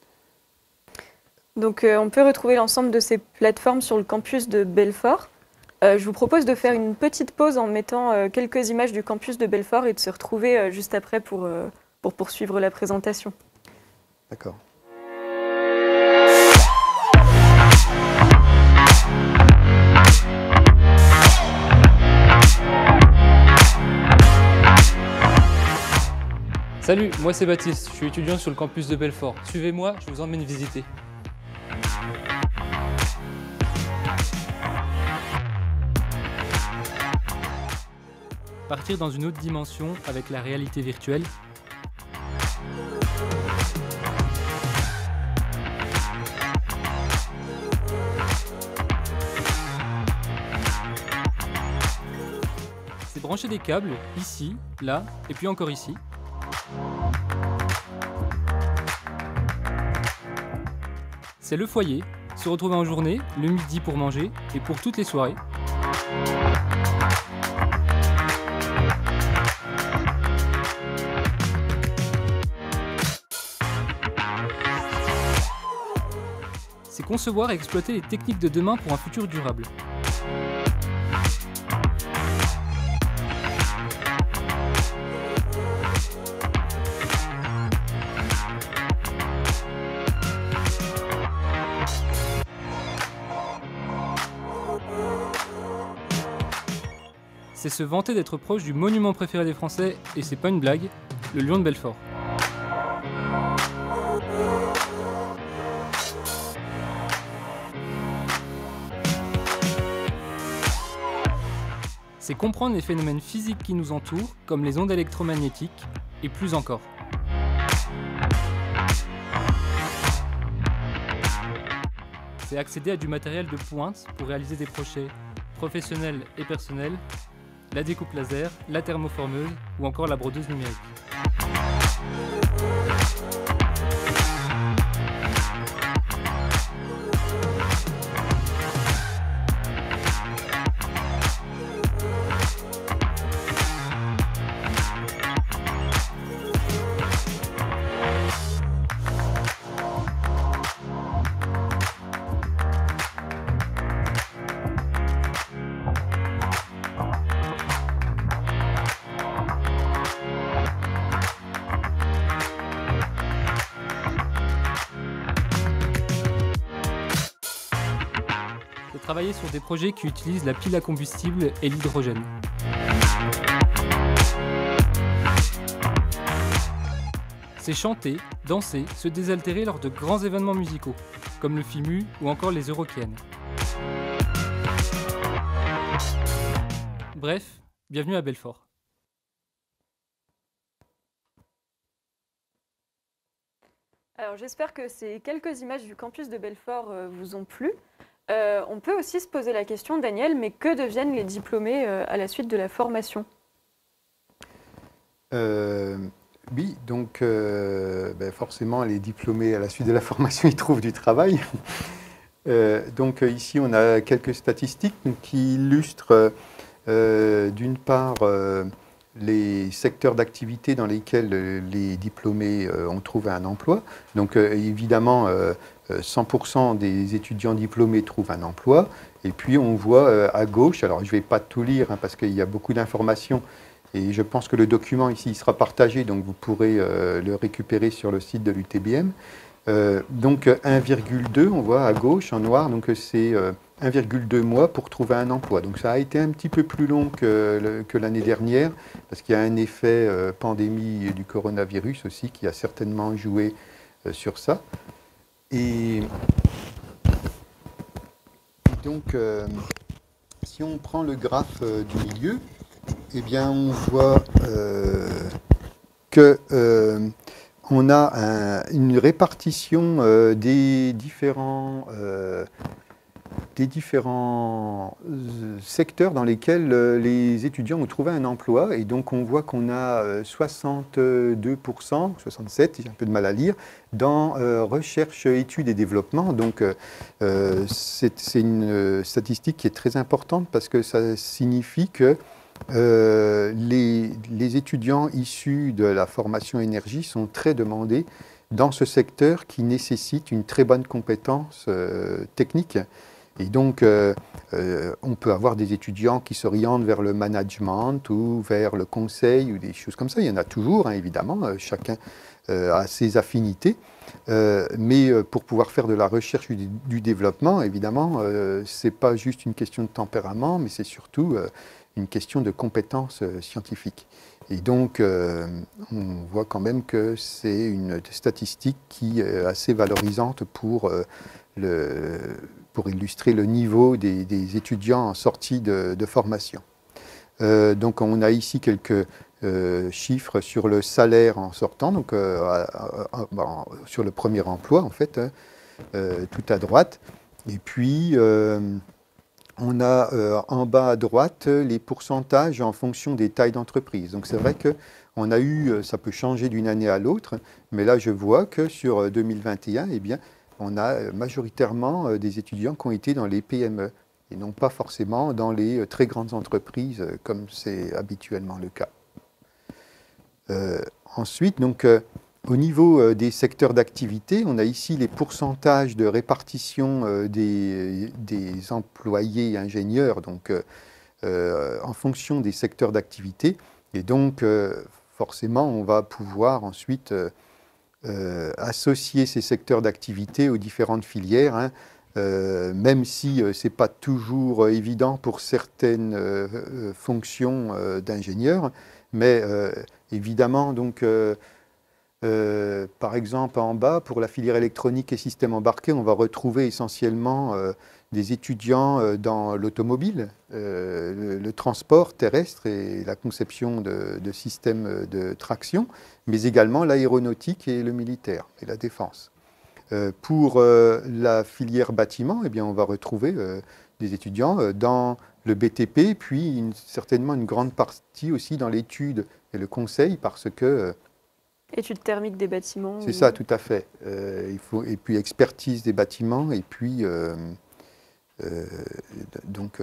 S1: Donc on peut retrouver l'ensemble de ces plateformes sur le campus de Belfort. Je vous propose de faire une petite pause en mettant quelques images du campus de Belfort et de se retrouver juste après pour poursuivre la présentation.
S2: D'accord.
S4: Salut, moi c'est Baptiste, je suis étudiant sur le campus de Belfort. Suivez-moi, je vous emmène visiter. Partir dans une autre dimension avec la réalité virtuelle. C'est brancher des câbles, ici, là, et puis encore ici. C'est le foyer, se retrouver en journée, le midi pour manger, et pour toutes les soirées. C'est concevoir et exploiter les techniques de demain pour un futur durable. C'est se vanter d'être proche du monument préféré des Français, et c'est pas une blague, le Lion de Belfort. C'est comprendre les phénomènes physiques qui nous entourent, comme les ondes électromagnétiques, et plus encore. C'est accéder à du matériel de pointe pour réaliser des projets professionnels et personnels, la découpe laser, la thermoformeuse ou encore la brodeuse numérique. Travailler sur des projets qui utilisent la pile à combustible et l'hydrogène. C'est chanter, danser, se désaltérer lors de grands événements musicaux, comme le FIMU ou encore les Eurokéennes. Bref, bienvenue à Belfort.
S1: Alors j'espère que ces quelques images du campus de Belfort vous ont plu. On peut aussi se poser la question, Daniel, mais que deviennent les diplômés à la suite de la formation?
S2: Oui, donc forcément, les diplômés à la suite de la formation, ils trouvent du travail. Donc ici, on a quelques statistiques qui illustrent d'une part les secteurs d'activité dans lesquels les diplômés ont trouvé un emploi. Donc évidemment, 100% des étudiants diplômés trouvent un emploi. Et puis on voit à gauche, alors je ne vais pas tout lire parce qu'il y a beaucoup d'informations et je pense que le document ici il sera partagé, donc vous pourrez le récupérer sur le site de l'UTBM. Donc 1,2, on voit à gauche en noir, donc c'est 1,2 mois pour trouver un emploi. Donc ça a été un petit peu plus long que l'année dernière parce qu'il y a un effet pandémie du coronavirus aussi qui a certainement joué sur ça. Et donc, si on prend le graphe du milieu, eh bien, on voit que on a une répartition des différents secteurs dans lesquels les étudiants ont trouvé un emploi. Et donc, on voit qu'on a 62%, 67%, j'ai un peu de mal à lire, dans recherche, études et développement. Donc, c'est une statistique qui est très importante parce que ça signifie que les étudiants issus de la formation énergie sont très demandés dans ce secteur qui nécessite une très bonne compétence technique. Et donc, on peut avoir des étudiants qui s'orientent vers le management ou vers le conseil ou des choses comme ça. Il y en a toujours, hein, évidemment, chacun a ses affinités. Mais pour pouvoir faire de la recherche du développement, évidemment, ce n'est pas juste une question de tempérament, mais c'est surtout une question de compétences scientifiques. Et donc, on voit quand même que c'est une statistique qui est assez valorisante pour illustrer le niveau des étudiants en sortie de formation. Donc on a ici quelques chiffres sur le salaire en sortant, donc sur le premier emploi en fait, hein, tout à droite. Et puis on a en bas à droite les pourcentages en fonction des tailles d'entreprise. Donc c'est vrai que on a eu, ça peut changer d'une année à l'autre, mais là je vois que sur 2021, eh bien, on a majoritairement des étudiants qui ont été dans les PME et non pas forcément dans les très grandes entreprises comme c'est habituellement le cas. Ensuite, donc, au niveau des secteurs d'activité, on a ici les pourcentages de répartition des employés ingénieurs donc, en fonction des secteurs d'activité. Et donc, forcément, on va pouvoir ensuite associer ces secteurs d'activité aux différentes filières, hein, même si ce n'est pas toujours évident pour certaines fonctions d'ingénieurs, mais évidemment, donc, par exemple, en bas, pour la filière électronique et systèmes embarqués, on va retrouver essentiellement des étudiants dans l'automobile, le transport terrestre et la conception de systèmes de traction, mais également l'aéronautique et le militaire et la défense. Pour la filière bâtiment, eh bien, on va retrouver des étudiants dans le BTP, puis certainement une grande partie aussi dans l'étude et le conseil, parce que...
S1: étude thermique des bâtiments.
S2: C'est ça, tout à fait. Et puis expertise des bâtiments, et puis... donc,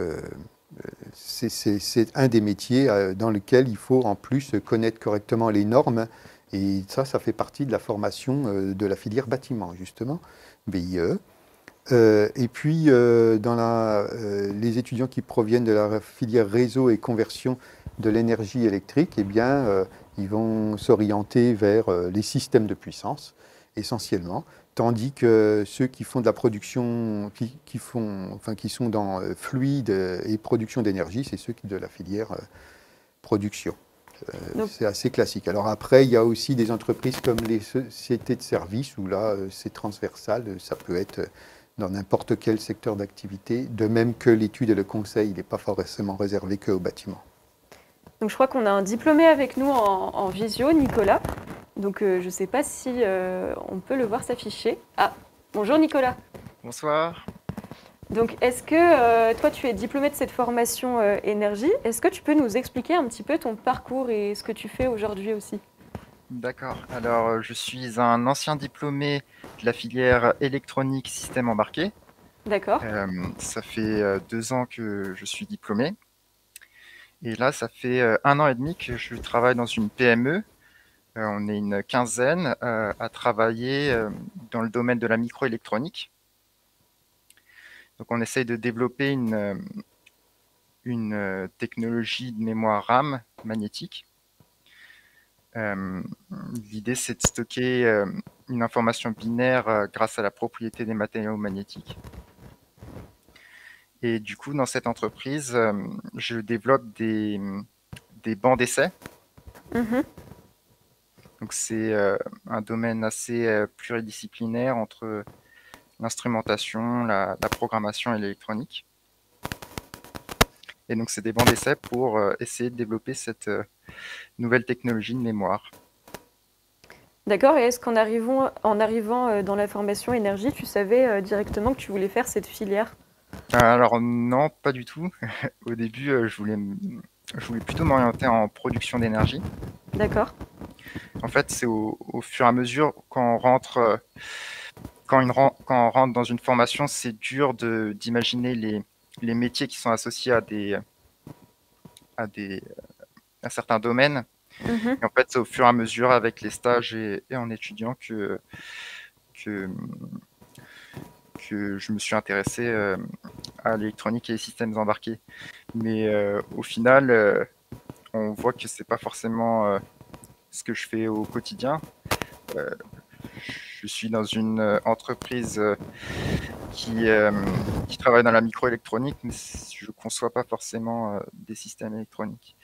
S2: c'est un des métiers dans lequel il faut en plus connaître correctement les normes. Et ça fait partie de la formation de la filière bâtiment, justement, BIE. Et puis, dans les étudiants qui proviennent de la filière réseau et conversion de l'énergie électrique, eh bien, ils vont s'orienter vers les systèmes de puissance, essentiellement, tandis que ceux qui font de la production, qui sont dans fluide et production d'énergie, c'est ceux de la filière production. C'est assez classique. Alors après, il y a aussi des entreprises comme les sociétés de services, où là, c'est transversal, ça peut être dans n'importe quel secteur d'activité, de même que l'étude et le conseil, il n'est pas forcément réservé qu'au bâtiment.
S1: Donc je crois qu'on a un diplômé avec nous en visio, Nicolas. Donc je ne sais pas si on peut le voir s'afficher. Ah, bonjour Nicolas.
S5: Bonsoir.
S1: Donc est-ce que toi tu es diplômé de cette formation énergie, est-ce que tu peux nous expliquer un petit peu ton parcours et ce que tu fais aujourd'hui aussi?
S5: D'accord. Alors je suis un ancien diplômé de la filière électronique système embarqué.
S1: D'accord.
S5: Ça fait 2 ans que je suis diplômé. Et là, ça fait 1 an et demi que je travaille dans une PME. On est une quinzaine à travailler dans le domaine de la microélectronique. Donc on essaye de développer une technologie de mémoire RAM magnétique. L'idée, c'est de stocker une information binaire grâce à la propriété des matériaux magnétiques. Et du coup, dans cette entreprise, je développe des bancs d'essai.
S1: Mhm.
S5: Donc c'est un domaine assez pluridisciplinaire entre l'instrumentation, la programmation et l'électronique. Et donc c'est des bancs d'essai pour essayer de développer cette nouvelle technologie de mémoire.
S1: D'accord, et est-ce qu'en arrivant dans la formation énergie, tu savais directement que tu voulais faire cette filière?
S5: Alors non, pas du tout. Au début, je voulais plutôt m'orienter en production d'énergie.
S1: D'accord.
S5: En fait, c'est au fur et à mesure quand on rentre dans une formation, c'est dur d'imaginer les métiers qui sont associés à certains domaines.
S1: Mhm.
S5: Et en fait, c'est au fur et à mesure, avec les stages et en étudiant, que, que je me suis intéressé à l'électronique et les systèmes embarqués. Mais au final, on voit que c'est pas forcément ce que je fais au quotidien. Euh, je suis dans une entreprise qui travaille dans la microélectronique, mais je ne conçois pas forcément des systèmes électroniques.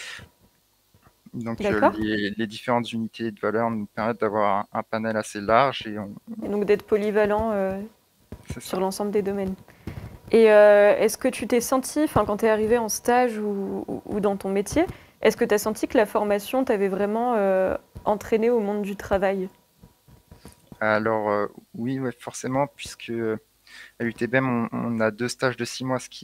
S5: Donc
S1: D'accord.
S5: les différentes unités de valeur nous permettent d'avoir un panel assez large et
S1: Et donc d'être polyvalent
S5: c'est ça.
S1: sur l'ensemble des domaines. Et est-ce que tu t'es senti, enfin quand tu es arrivé en stage ou dans ton métier, est-ce que tu as senti que la formation t'avait vraiment entraîné au monde du travail?
S5: Alors oui, ouais, forcément, puisque à l'UTBM, on a 2 stages de 6 mois, ce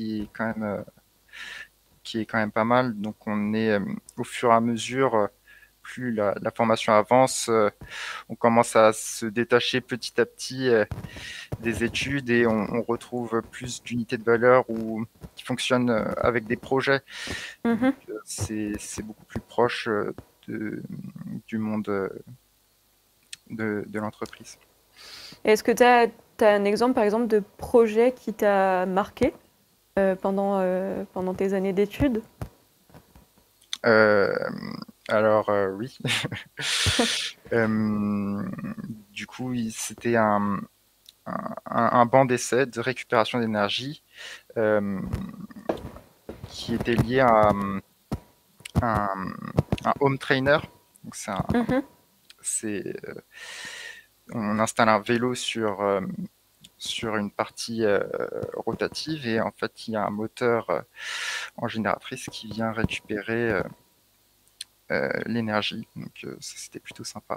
S5: qui est quand même pas mal. Donc on est au fur et à mesure, plus la formation avance, on commence à se détacher petit à petit des études et on retrouve plus d'unités de valeur qui fonctionnent avec des projets.
S1: Mhm.
S5: C'est beaucoup plus proche de, du monde de l'entreprise.
S1: Est-ce que tu as un exemple, par exemple, de projet qui t'a marqué pendant tes années d'études?
S5: Euh, alors oui. Euh, du coup, c'était un banc d'essai de récupération d'énergie euh, qui était lié à un home trainer. Donc
S1: Mhm.
S5: c'est, on installe un vélo sur une partie rotative et en fait il y a un moteur en génératrice qui vient récupérer l'énergie. Donc ça c'était plutôt sympa.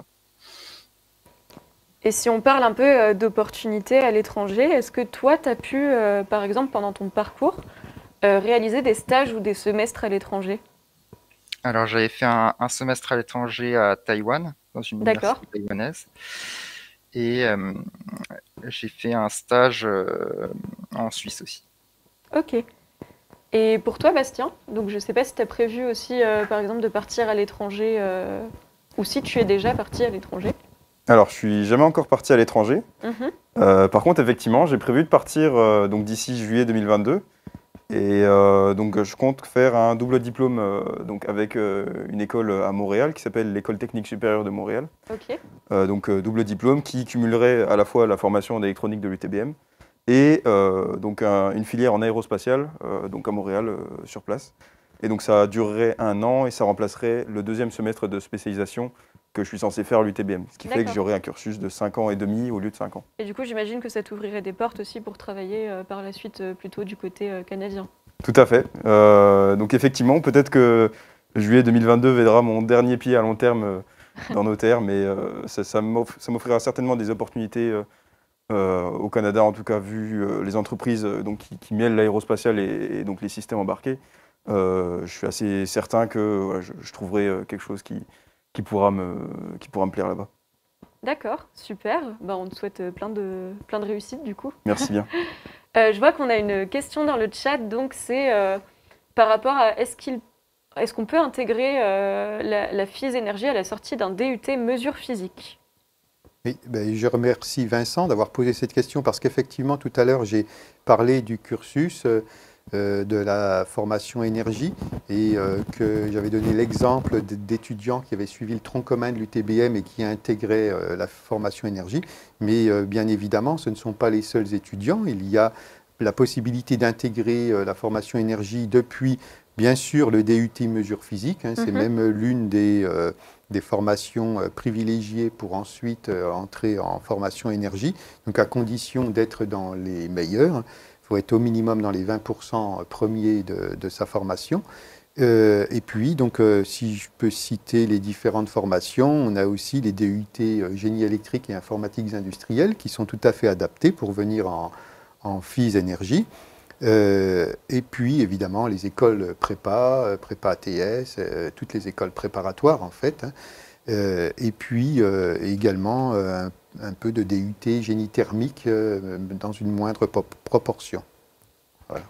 S1: Et si on parle un peu d'opportunités à l'étranger, est-ce que toi, tu as pu, par exemple, pendant ton parcours, réaliser des stages ou des semestres à l'étranger?
S5: Alors j'avais fait un semestre à l'étranger à Taïwan, dans une
S1: D'accord.
S5: université taïwanaise, et j'ai fait un stage en Suisse aussi.
S1: Ok. Et pour toi, Bastien, donc je ne sais pas si tu as prévu aussi, par exemple, de partir à l'étranger, ou si tu es déjà parti à l'étranger.
S3: Alors, je suis jamais encore parti à l'étranger.
S1: Mhm.
S3: Par contre, effectivement, j'ai prévu de partir donc d'ici juillet 2022. Et donc, je compte faire un double diplôme donc avec une école à Montréal qui s'appelle l'École technique supérieure de Montréal.
S1: Ok.
S3: Donc, double diplôme qui cumulerait à la fois la formation d'électronique de l'UTBM et donc une filière en aérospatiale donc à Montréal sur place. Et donc, ça durerait 1 an et ça remplacerait le deuxième semestre de spécialisation que je suis censé faire à l'UTBM. Ce qui fait que
S1: D'accord.
S3: j'aurai un cursus de 5 ans et demi au lieu de 5 ans.
S1: Et du coup, j'imagine que ça t'ouvrirait des portes aussi pour travailler par la suite plutôt du côté canadien.
S3: Tout à fait. Donc effectivement, peut-être que juillet 2022 verra mon dernier pied à long terme dans nos terres, mais ça m'offrira certainement des opportunités au Canada, en tout cas vu les entreprises donc, qui mêlent l'aérospatial et donc les systèmes embarqués. Je suis assez certain que voilà, je trouverai quelque chose qui pourra me plaire là-bas.
S1: D'accord, super. Bah, on te souhaite plein de réussite du coup.
S3: Merci bien.
S1: Je vois qu'on a une question dans le chat, donc c'est par rapport à est-ce qu'on peut intégrer la FIS Énergie à la sortie d'un DUT mesure physique?
S2: Oui, ben, je remercie Vincent d'avoir posé cette question parce qu'effectivement, tout à l'heure, j'ai parlé du cursus de la formation énergie et que j'avais donné l'exemple d'étudiants qui avaient suivi le tronc commun de l'UTBM et qui intégraient la formation énergie. Mais bien évidemment, ce ne sont pas les seuls étudiants. Il y a la possibilité d'intégrer la formation énergie depuis, bien sûr, le DUT mesure physique. Hein, c'est même l'une des formations privilégiées pour ensuite entrer en formation énergie, donc à condition d'être dans les meilleurs. Il faut être au minimum dans les 20% premiers de sa formation. Et puis, donc, si je peux citer les différentes formations, on a aussi les DUT génie électrique et informatiques industrielles qui sont tout à fait adaptés pour venir en FIS énergie. Et puis, évidemment, les écoles prépa, prépa ATS, toutes les écoles préparatoires, en fait. Hein. Et puis, également, un peu de DUT génie thermique dans une moindre proportion. Voilà.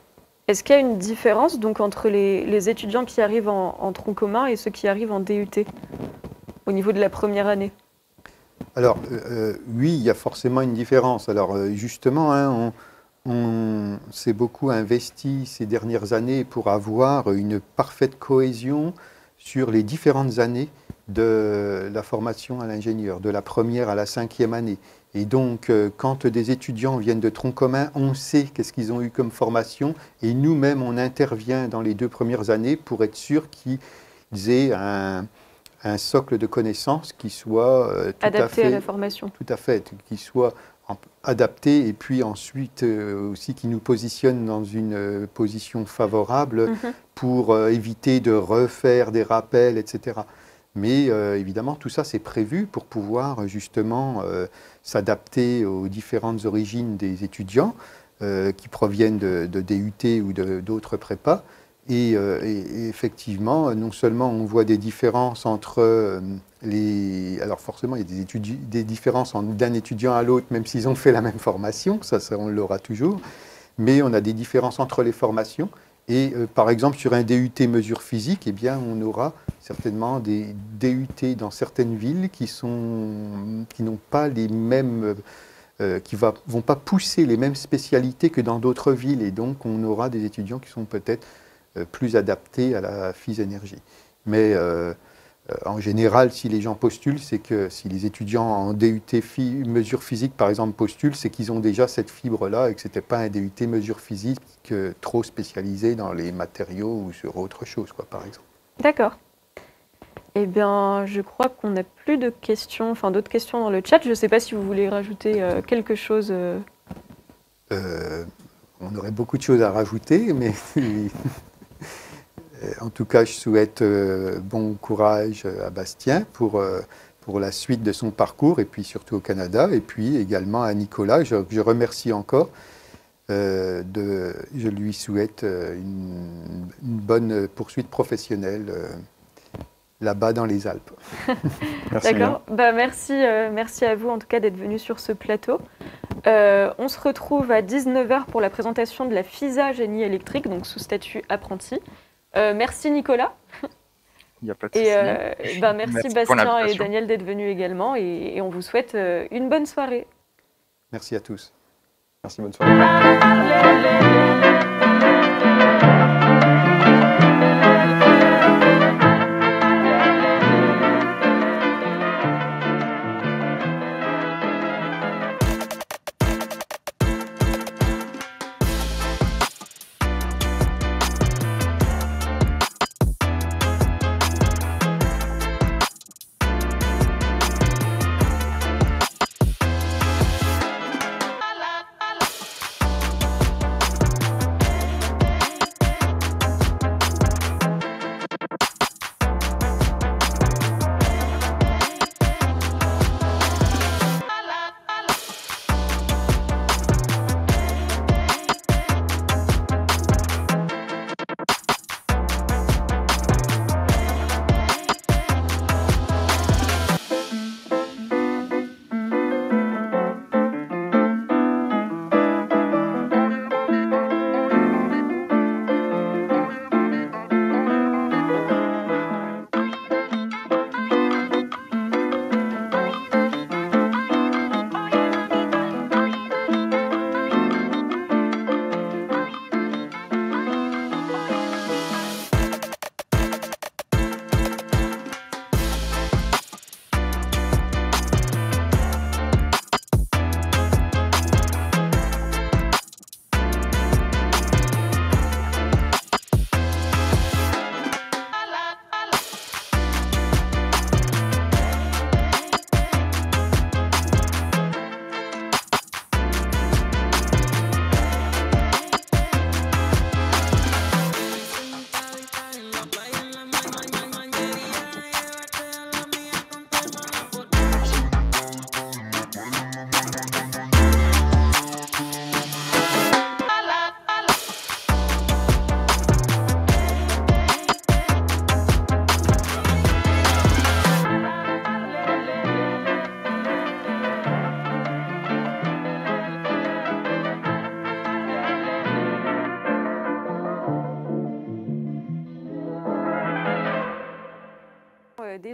S1: Est-ce qu'il y a une différence donc, entre les étudiants qui arrivent en tronc commun et ceux qui arrivent en DUT au niveau de la première année?
S2: Alors, oui, il y a forcément une différence. Alors, justement, hein, on s'est beaucoup investi ces dernières années pour avoir une parfaite cohésion sur les différentes années de la formation à l'ingénieur, de la première à la 5e année. Et donc, quand des étudiants viennent de tronc commun, on sait qu'est-ce qu'ils ont eu comme formation et nous-mêmes, on intervient dans les 2 premières années pour être sûr qu'ils aient un socle de connaissances qui soit
S1: Adapté à la formation.
S2: tout à fait, qui soit adapté et puis ensuite aussi qui nous positionne dans une position favorable pour éviter de refaire des rappels, etc. Mais évidemment, tout ça, c'est prévu pour pouvoir justement s'adapter aux différentes origines des étudiants qui proviennent de DUT ou d'autres prépas. Et effectivement, non seulement on voit des différences entre les... Alors forcément, il y a des différences d'un étudiant à l'autre, même s'ils ont fait la même formation, ça on l'aura toujours, mais on a des différences entre les formations. Et par exemple, sur un DUT mesure physique, eh bien, on aura certainement des DUT dans certaines villes qui n'ont pas les mêmes... qui ne vont pas pousser les mêmes spécialités que dans d'autres villes. Et donc, on aura des étudiants qui sont peut-être plus adaptés à la phys énergie. Mais en général, si les gens postulent, c'est que si les étudiants en DUT mesure physique, par exemple, postulent, c'est qu'ils ont déjà cette fibre-là et que ce n'était pas un DUT mesure physique trop spécialisé dans les matériaux ou sur autre chose, quoi, par exemple.
S1: D'accord. Eh bien, je crois qu'on n'a plus de questions, enfin d'autres questions dans le chat. Je ne sais pas si vous voulez rajouter quelque chose.
S2: On aurait beaucoup de choses à rajouter, mais en tout cas, je souhaite bon courage à Bastien pour la suite de son parcours et puis surtout au Canada. Et puis également à Nicolas, je remercie encore. Je lui souhaite une bonne poursuite professionnelle là-bas dans les Alpes.
S3: Merci.
S1: D'accord. Bah, merci à vous en tout cas d'être venu sur ce plateau. On se retrouve à 19h pour la présentation de la FISA génie électrique, donc sous statut apprenti. Merci Nicolas.
S5: Il n'y a pas de souci.
S1: Et merci Bastien et Daniel d'être venus également et on vous souhaite une bonne soirée.
S2: Merci à tous.
S3: Merci, bonne soirée.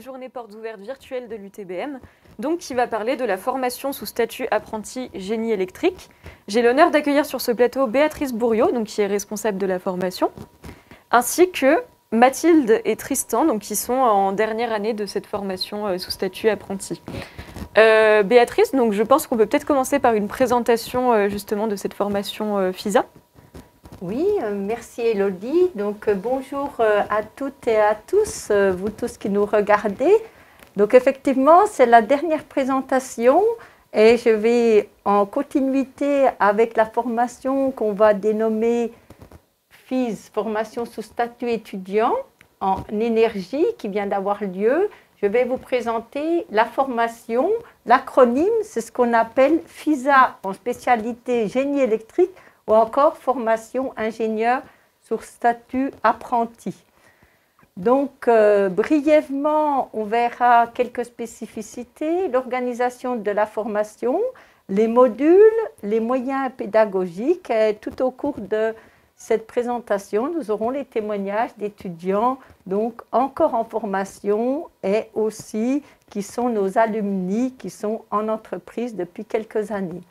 S1: les journées portes ouvertes virtuelles de l'UTBM, donc qui va parler de la formation sous statut apprenti génie électrique. J'ai l'honneur d'accueillir sur ce plateau Béatrice Bourriot, donc qui est responsable de la formation, ainsi que Mathilde et Tristan, donc qui sont en dernière année de cette formation sous statut apprenti. Béatrice, donc je pense qu'on peut peut-être commencer par une présentation justement de cette formation FISA.
S6: Oui, merci Elodie. Donc bonjour à toutes et à tous, vous tous qui nous regardez. Donc effectivement, c'est la dernière présentation et je vais en continuité avec la formation qu'on va dénommer FIS, formation sous statut étudiant en énergie qui vient d'avoir lieu. Je vais vous présenter la formation, l'acronyme, c'est ce qu'on appelle FISA en spécialité génie électrique ou encore formation ingénieur sur statut apprenti. Donc, brièvement, on verra quelques spécificités, l'organisation de la formation, les modules, les moyens pédagogiques. Et tout au cours de cette présentation, nous aurons les témoignages d'étudiants donc encore en formation et aussi qui sont nos alumni qui sont en entreprise depuis quelques années.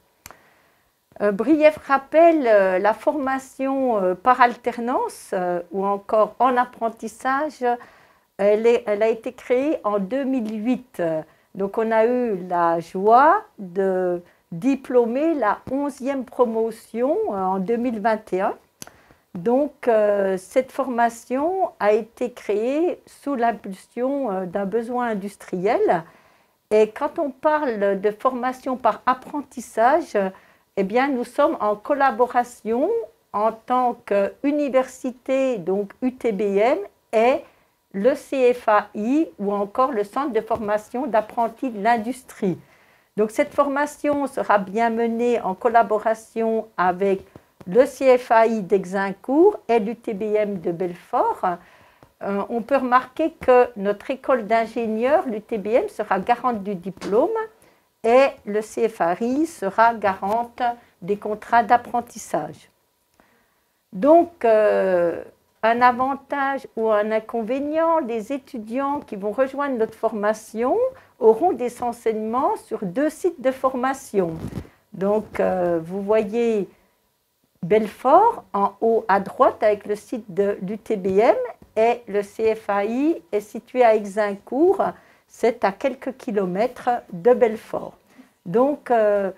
S6: Brief rappel, la formation par alternance ou encore en apprentissage, elle a été créée en 2008. Donc on a eu la joie de diplômer la 11e promotion en 2021. Donc cette formation a été créée sous l'impulsion d'un besoin industriel. Et quand on parle de formation par apprentissage, eh bien, nous sommes en collaboration en tant qu'université, donc UTBM, et le CFAI ou encore le Centre de formation d'apprentis de l'industrie. Donc, cette formation sera bien menée en collaboration avec le CFAI d'Exincourt et l'UTBM de Belfort. On peut remarquer que notre école d'ingénieurs, l'UTBM, sera garante du diplôme et le CFAI sera garante des contrats d'apprentissage. Donc, un avantage ou un inconvénient, les étudiants qui vont rejoindre notre formation auront des enseignements sur 2 sites de formation. Donc, vous voyez Belfort en haut à droite avec le site de l'UTBM et le CFAI est situé à Exincourt. C'est à quelques kilomètres de Belfort. Donc,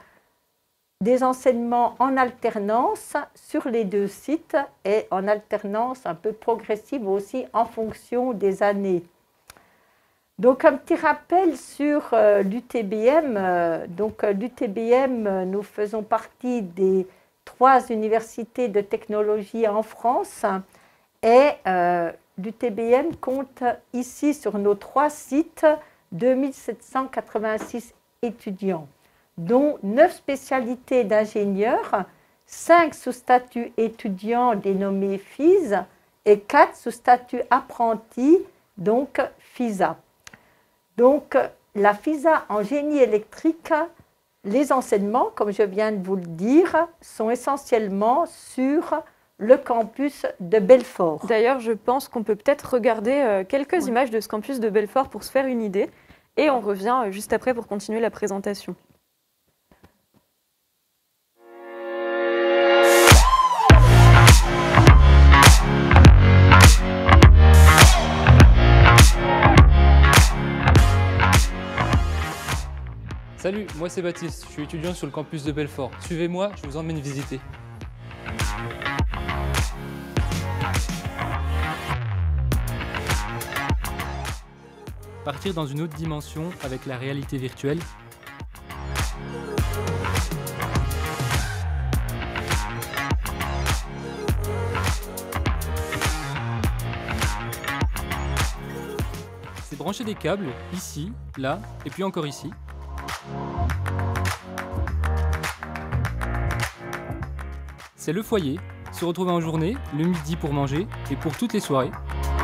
S6: des enseignements en alternance sur les 2 sites et en alternance un peu progressive aussi en fonction des années. Donc, un petit rappel sur l'UTBM. Donc, l'UTBM, nous faisons partie des 3 universités de technologie en France et l'UTBM compte ici sur nos 3 sites 2786 étudiants, dont 9 spécialités d'ingénieurs, 5 sous statut étudiant dénommés FIS et 4 sous statut apprenti, donc FISA. Donc la FISA en génie électrique, les enseignements, comme je viens de vous le dire, sont essentiellement sur le campus de Belfort.
S1: D'ailleurs, je pense qu'on peut peut-être regarder quelques images de ce campus de Belfort pour se faire une idée. Et on revient juste après pour continuer la présentation.
S4: Salut, moi c'est Baptiste, je suis étudiant sur le campus de Belfort. Suivez-moi, je vous emmène visiter. Partir dans une autre dimension avec la réalité virtuelle. C'est brancher des câbles, ici, là, et puis encore ici. C'est le foyer, se retrouver en journée, le midi pour manger, et pour toutes les soirées.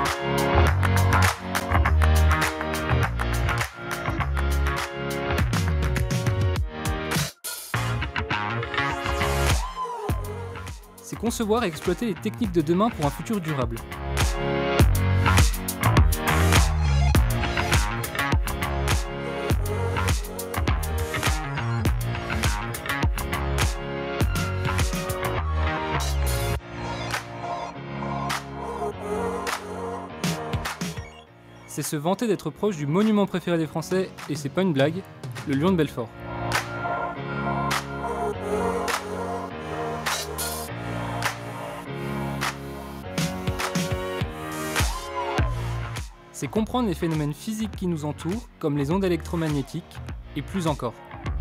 S4: C'est concevoir et exploiter les techniques de demain pour un futur durable. se vanter d'être proche du monument préféré des Français, et c'est pas une blague, le Lion de Belfort. C'est comprendre les phénomènes physiques qui nous entourent, comme les ondes électromagnétiques, et plus encore.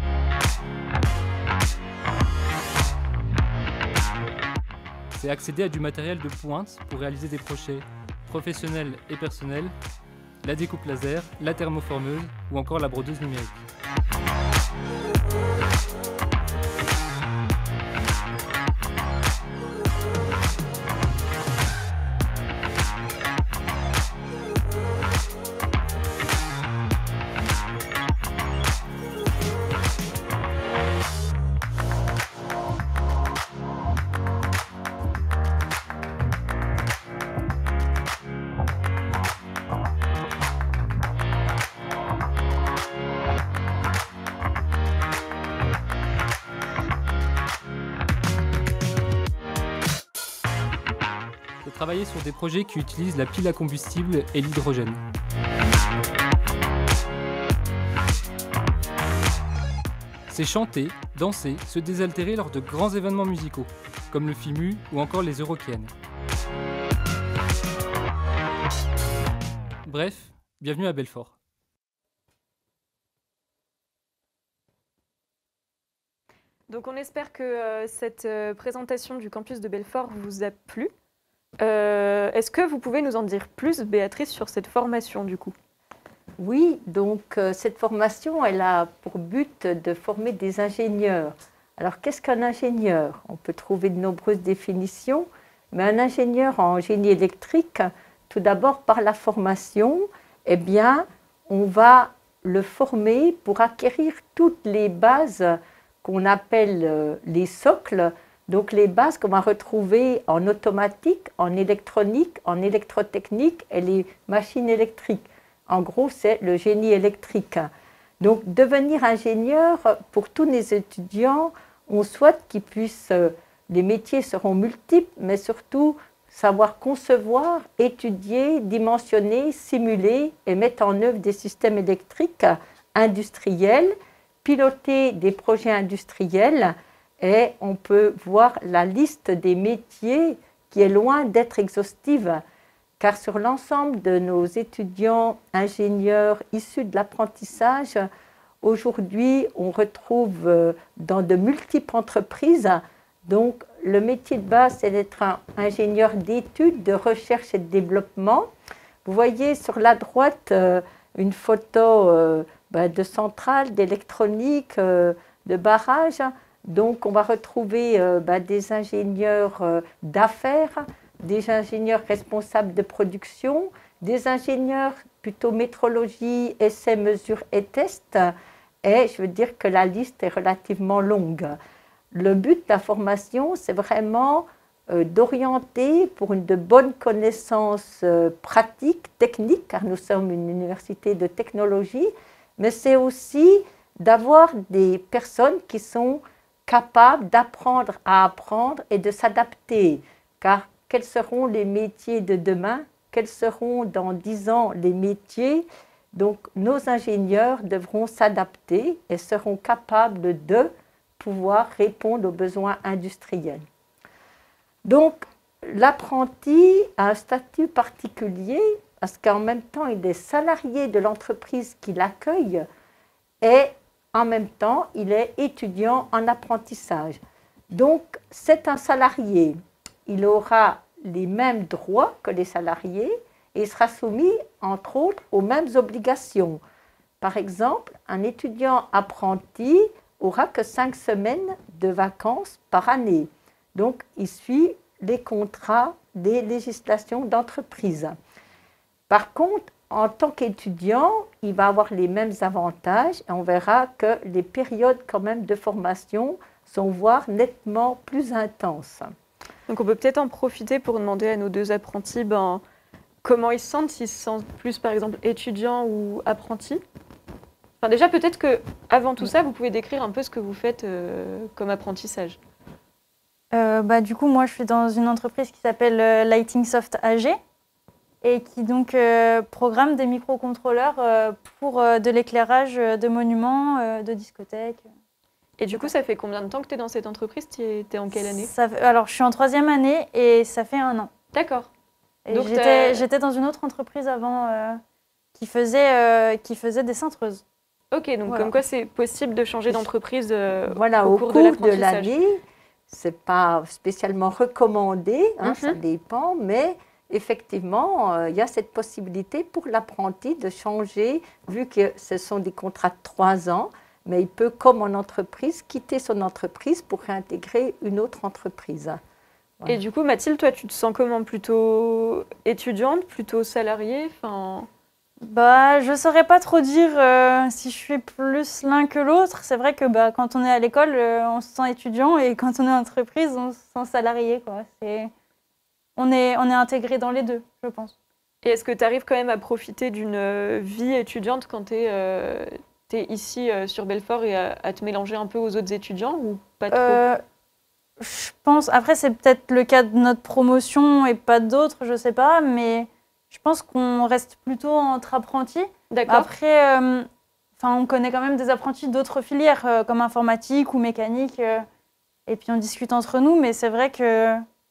S4: C'est accéder à du matériel de pointe pour réaliser des projets professionnels et personnels, la découpe laser, la thermoformeuse ou encore la brodeuse numérique. Travailler sur des projets qui utilisent la pile à combustible et l'hydrogène. C'est chanter, danser, se désaltérer lors de grands événements musicaux, comme le FIMU ou encore les Eurokéennes. Bref, bienvenue à Belfort.
S1: Donc on espère que cette présentation du campus de Belfort vous a plu. Est-ce que vous pouvez nous en dire plus, Béatrice, sur cette formation du coup?
S6: Oui, donc cette formation, elle a pour but de former des ingénieurs. Alors qu'est-ce qu'un ingénieur? On peut trouver de nombreuses définitions, mais un ingénieur en génie électrique, tout d'abord par la formation, eh bien, on va le former pour acquérir toutes les bases qu'on appelle les socles. Donc les bases qu'on va retrouver en automatique, en électronique, en électrotechnique et les machines électriques. En gros, c'est le génie électrique. Donc devenir ingénieur, pour tous les étudiants, on souhaite qu'ils puissent, les métiers seront multiples, mais surtout savoir concevoir, étudier, dimensionner, simuler et mettre en œuvre des systèmes électriques industriels, piloter des projets industriels. Et on peut voir la liste des métiers qui est loin d'être exhaustive, car sur l'ensemble de nos étudiants ingénieurs issus de l'apprentissage, aujourd'hui, on retrouve dans de multiples entreprises. Donc, le métier de base, c'est d'être un ingénieur d'études, de recherche et de développement. Vous voyez sur la droite une photo de centrale, d'électronique, de barrage. Donc, on va retrouver des ingénieurs d'affaires, des ingénieurs responsables de production, des ingénieurs plutôt métrologie, essais, mesures et tests. Et je veux dire que la liste est relativement longue. Le but de la formation, c'est vraiment d'orienter pour de bonnes connaissances pratiques, techniques, car nous sommes une université de technologie, mais c'est aussi d'avoir des personnes qui sont capables d'apprendre à apprendre et de s'adapter. Car quels seront les métiers de demain? Quels seront dans 10 ans les métiers? Donc nos ingénieurs devront s'adapter et seront capables de pouvoir répondre aux besoins industriels. Donc l'apprenti a un statut particulier parce qu'en même temps il est salarié de l'entreprise qui l'accueille et en même temps, il est étudiant en apprentissage. Donc, c'est un salarié. Il aura les mêmes droits que les salariés et il sera soumis, entre autres, aux mêmes obligations. Par exemple, un étudiant apprenti aura que 5 semaines de vacances par année. Donc, il suit les contrats des législations d'entreprise. Par contre, en tant qu'étudiant, il va avoir les mêmes avantages et on verra que les périodes quand même de formation sont voire nettement plus intenses.
S1: Donc on peut peut-être en profiter pour demander à nos deux apprentis comment ils se sentent, s'ils se sentent plus par exemple étudiants ou apprentis. Enfin, déjà peut-être qu'avant tout ça, vous pouvez décrire un peu ce que vous faites comme apprentissage.
S7: Du coup, moi je suis dans une entreprise qui s'appelle Lighting Soft AG. et qui donc programme des microcontrôleurs pour de l'éclairage de monuments, de discothèques.
S1: Et du coup, ça fait combien de temps que tu es dans cette entreprise? Tu es en quelle année?
S7: Alors, je suis en 3e année et ça fait 1 an.
S1: D'accord.
S7: Et
S1: Donc,
S7: j'étais dans une autre entreprise avant qui faisait des cintreuses.
S1: Ok, donc
S7: Voilà.
S1: comme quoi c'est possible de changer d'entreprise
S6: Voilà,
S1: au cours de l'apprentissage.
S6: l'année, c'est pas spécialement recommandé, hein, ça dépend, mais effectivement, il y a cette possibilité pour l'apprenti de changer, vu que ce sont des contrats de 3 ans, mais il peut, comme en entreprise, quitter son entreprise pour réintégrer une autre entreprise. Voilà.
S1: Et du coup, Mathilde, toi, tu te sens comment? Plutôt étudiante, plutôt salariée?
S7: Bah, je saurais pas trop dire si je suis plus l'un que l'autre. C'est vrai que quand on est à l'école, on se sent étudiant et quand on est en entreprise, on se sent salarié, quoi. On est intégré dans les deux, je pense.
S1: Et est-ce que tu arrives quand même à profiter d'une vie étudiante quand tu es ici sur Belfort et à te mélanger un peu aux autres étudiants ou pas trop?
S7: Je pense, après c'est peut-être le cas de notre promotion et pas d'autres, je sais pas, mais je pense qu'on reste plutôt entre apprentis.
S1: D'accord.
S7: Après, on connaît quand même des apprentis d'autres filières comme informatique ou mécanique, et puis on discute entre nous, mais c'est vrai que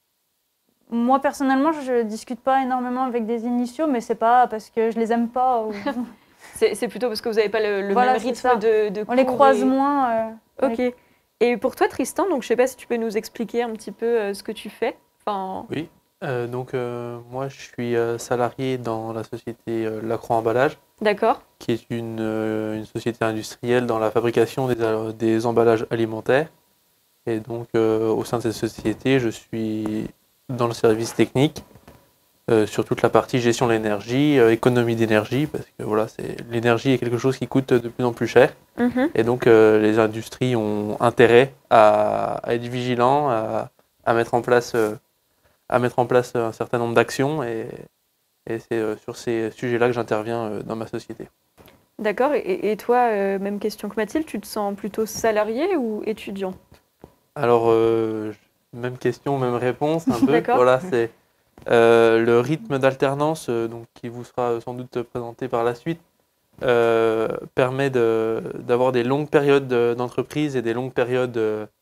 S7: moi personnellement je discute pas énormément avec des initiaux, mais c'est pas parce que je les aime pas. Ou...
S1: c'est plutôt parce que vous n'avez pas le
S7: Voilà,
S1: même
S7: c'est
S1: rythme
S7: ça.
S1: de
S7: On les
S1: cours
S7: croise moins.
S1: Ok. Et pour toi, Tristan, donc je sais pas si tu peux nous expliquer un petit peu ce que tu fais.
S8: Oui, moi je suis salarié dans la société Lacroix Emballage,
S1: D'accord.
S8: qui est une société industrielle dans la fabrication des emballages alimentaires. Et donc au sein de cette société, je suis dans le service technique sur toute la partie gestion de l'énergie, économie d'énergie, parce que voilà, l'énergie est quelque chose qui coûte de plus en plus cher. Et donc les industries ont intérêt à être vigilants, à mettre en place un certain nombre d'actions, et c'est sur ces sujets-là que j'interviens dans ma société.
S1: D'accord. Et toi, même question que Mathilde, tu te sens plutôt salarié ou étudiant?
S8: Alors, même question, même réponse, un peu.
S1: D'accord.
S8: Voilà, c'est le rythme d'alternance, donc qui vous sera sans doute présenté par la suite, permet d'avoir des longues périodes d'entreprise et des longues périodes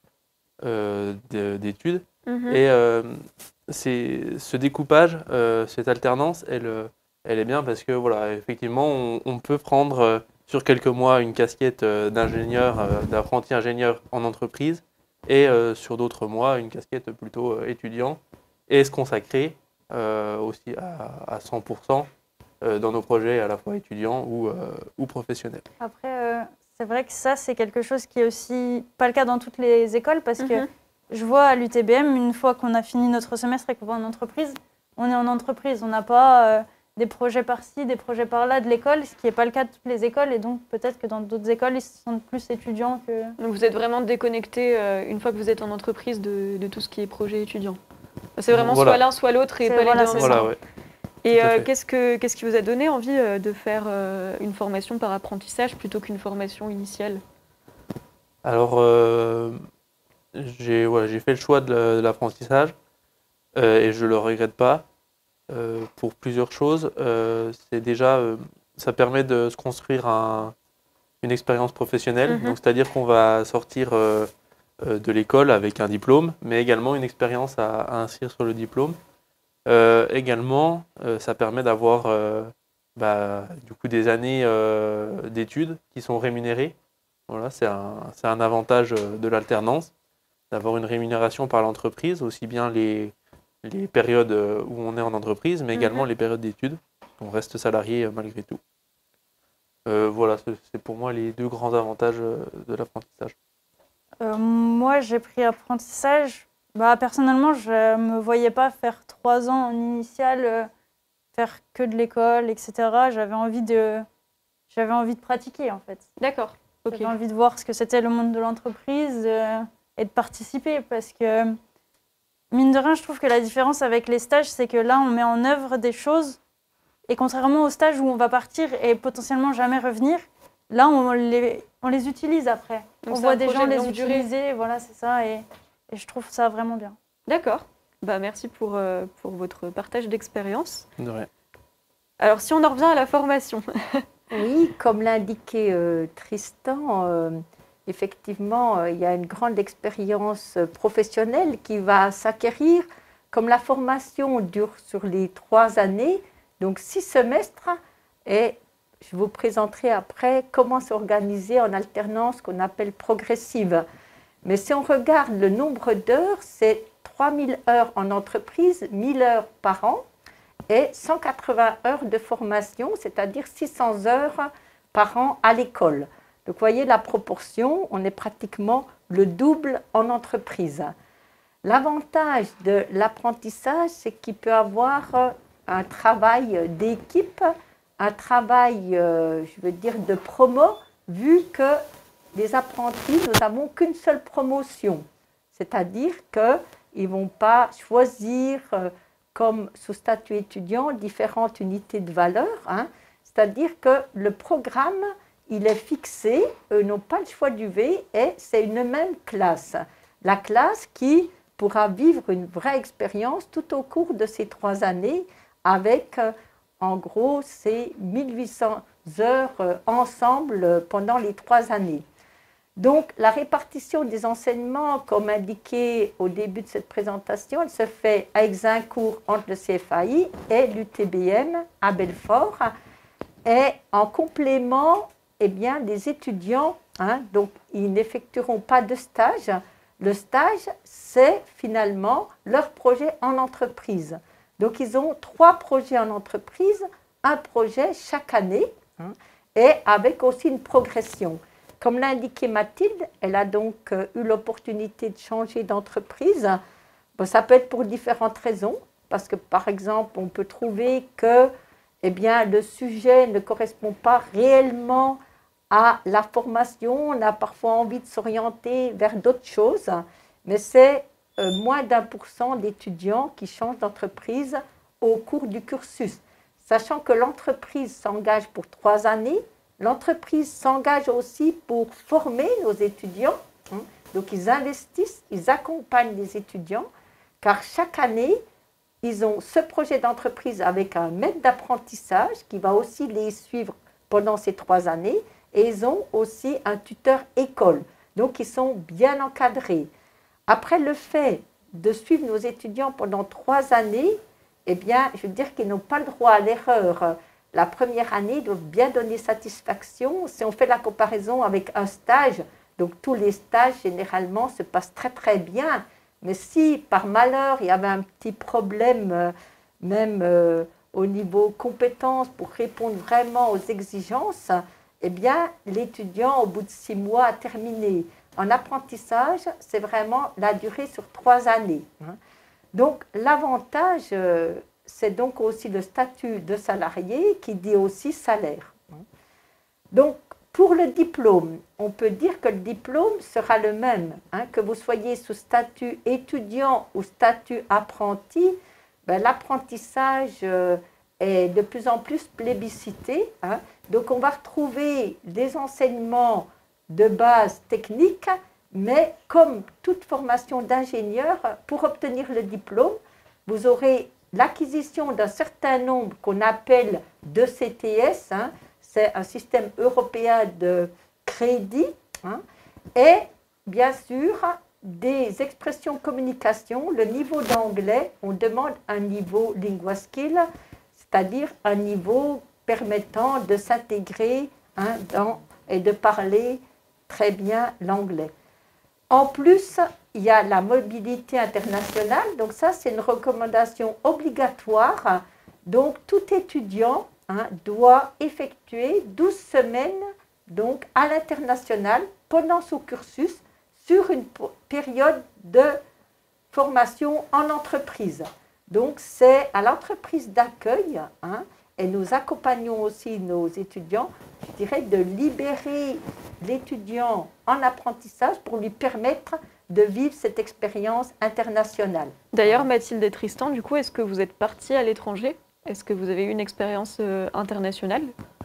S8: d'études. Et ce découpage, cette alternance, elle est bien parce que voilà, effectivement, on peut prendre sur quelques mois une casquette d'ingénieur, d'apprenti ingénieur en entreprise, et sur d'autres mois une casquette plutôt étudiant, et se consacrer aussi à 100% dans nos projets à la fois étudiants ou professionnels.
S7: Après, c'est vrai que ça, c'est quelque chose qui est aussi pas le cas dans toutes les écoles, parce que je vois à l'UTBM, une fois qu'on a fini notre semestre et qu'on va en entreprise, on est en entreprise. On n'a pas des projets par-ci, des projets par-là de l'école, ce qui n'est pas le cas de toutes les écoles. Et donc, peut-être que dans d'autres écoles, ils se sentent plus étudiants que...
S1: Donc, vous êtes vraiment déconnecté une fois que vous êtes en entreprise de tout ce qui est projet étudiant. C'est vraiment soit l'un, soit l'autre et pas les deux ensemble.
S8: Voilà, ouais.
S1: Et qu'est-ce qui vous a donné envie de faire une formation par apprentissage plutôt qu'une formation initiale?
S8: Alors, j'ai fait le choix de l'apprentissage et je ne le regrette pas pour plusieurs choses. C'est déjà, ça permet de se construire une expérience professionnelle, donc c'est-à-dire qu'on va sortir de l'école avec un diplôme, mais également une expérience à inscrire sur le diplôme. Également, ça permet d'avoir du coup des années d'études qui sont rémunérées. Voilà, c'est un avantage de l'alternance, d'avoir une rémunération par l'entreprise, aussi bien les périodes où on est en entreprise, mais également les périodes d'études. On reste salarié malgré tout. Voilà, c'est pour moi les deux grands avantages de l'apprentissage.
S7: Moi, j'ai pris apprentissage. Personnellement, je ne me voyais pas faire 3 ans en initiale, faire que de l'école, etc. J'avais envie de pratiquer, en fait.
S1: D'accord. Okay.
S7: J'avais envie de voir ce que c'était le monde de l'entreprise et de participer, parce que, mine de rien, je trouve que la différence avec les stages, c'est que là, on met en œuvre des choses, et contrairement aux stages où on va partir et potentiellement jamais revenir, là, on les utilise après. Donc on voit des gens les utiliser, voilà, c'est ça, et je trouve ça vraiment bien.
S1: D'accord. Merci pour votre partage d'expérience.
S8: De rien.
S1: Alors, si on en revient à la formation.
S6: Oui, comme l'indiquait Tristan, effectivement, il y a une grande expérience professionnelle qui va s'acquérir. Comme la formation dure sur les 3 années, donc 6 semestres, et je vous présenterai après comment s'organiser en alternance qu'on appelle progressive. Mais si on regarde le nombre d'heures, c'est 3000 heures en entreprise, 1000 heures par an et 180 heures de formation, c'est-à-dire 600 heures par an à l'école. Donc vous voyez la proportion, on est pratiquement le double en entreprise. L'avantage de l'apprentissage, c'est qu'il peut avoir un travail d'équipe, un travail, je veux dire, de promo, vu que les apprentis, nous n'avons qu'une seule promotion. C'est-à-dire qu'ils ne vont pas choisir, comme sous statut étudiant, différentes unités de valeur. C'est-à-dire que le programme, il est fixé, eux n'ont pas le choix du V, et c'est une même classe. La classe qui pourra vivre une vraie expérience tout au cours de ces 3 années avec, en gros, ces 1800 heures ensemble pendant les 3 années. Donc, la répartition des enseignements, comme indiqué au début de cette présentation, elle se fait à Exincourt entre le CFAI et l'UTBM à Belfort. Et en complément, eh bien, les étudiants, donc, ils n'effectueront pas de stage. Le stage, c'est finalement leur projet en entreprise. Donc, ils ont 3 projets en entreprise, un projet chaque année, et avec aussi une progression. Comme l'a indiqué Mathilde, elle a donc eu l'opportunité de changer d'entreprise. Bon, ça peut être pour différentes raisons, parce que par exemple, on peut trouver que eh bien, le sujet ne correspond pas réellement à la formation. On a parfois envie de s'orienter vers d'autres choses, mais c'est moins d'1% d'étudiants qui changent d'entreprise au cours du cursus. Sachant que l'entreprise s'engage pour 3 années, l'entreprise s'engage aussi pour former nos étudiants. Donc, ils investissent, ils accompagnent les étudiants, car chaque année, ils ont ce projet d'entreprise avec un maître d'apprentissage qui va aussi les suivre pendant ces 3 années, et ils ont aussi un tuteur école. Donc, ils sont bien encadrés. Après le fait de suivre nos étudiants pendant 3 années, eh bien, je veux dire qu'ils n'ont pas le droit à l'erreur. La première année doit bien donner satisfaction. Si on fait la comparaison avec un stage, donc tous les stages généralement se passent très très bien. Mais si par malheur il y avait un petit problème, même au niveau compétences pour répondre vraiment aux exigences, eh bien l'étudiant au bout de 6 mois a terminé. En apprentissage, c'est vraiment la durée sur 3 années. Donc l'avantage, c'est donc aussi le statut de salarié qui dit aussi salaire. Donc, pour le diplôme, on peut dire que le diplôme sera le même, que vous soyez sous statut étudiant ou statut apprenti. L'apprentissage est de plus en plus plébiscité. Donc, on va retrouver des enseignements de base technique, mais comme toute formation d'ingénieur, pour obtenir le diplôme, vous aurez l'acquisition d'un certain nombre qu'on appelle de CTS, c'est un système européen de crédit, et bien sûr des expressions communication. Le niveau d'anglais, on demande un niveau LinguaSkill, c'est-à-dire un niveau permettant de s'intégrer et de parler très bien l'anglais. En plus, il y a la mobilité internationale, donc ça c'est une recommandation obligatoire. Donc tout étudiant doit effectuer 12 semaines donc, à l'international pendant son cursus sur une période de formation en entreprise. Donc c'est à l'entreprise d'accueil, et nous accompagnons aussi nos étudiants, je dirais, de libérer l'étudiant en apprentissage pour lui permettre de vivre cette expérience internationale.
S1: D'ailleurs, Mathilde et Tristan, du coup, est-ce que vous êtes partis à l'étranger? Est-ce que vous avez eu une expérience internationale?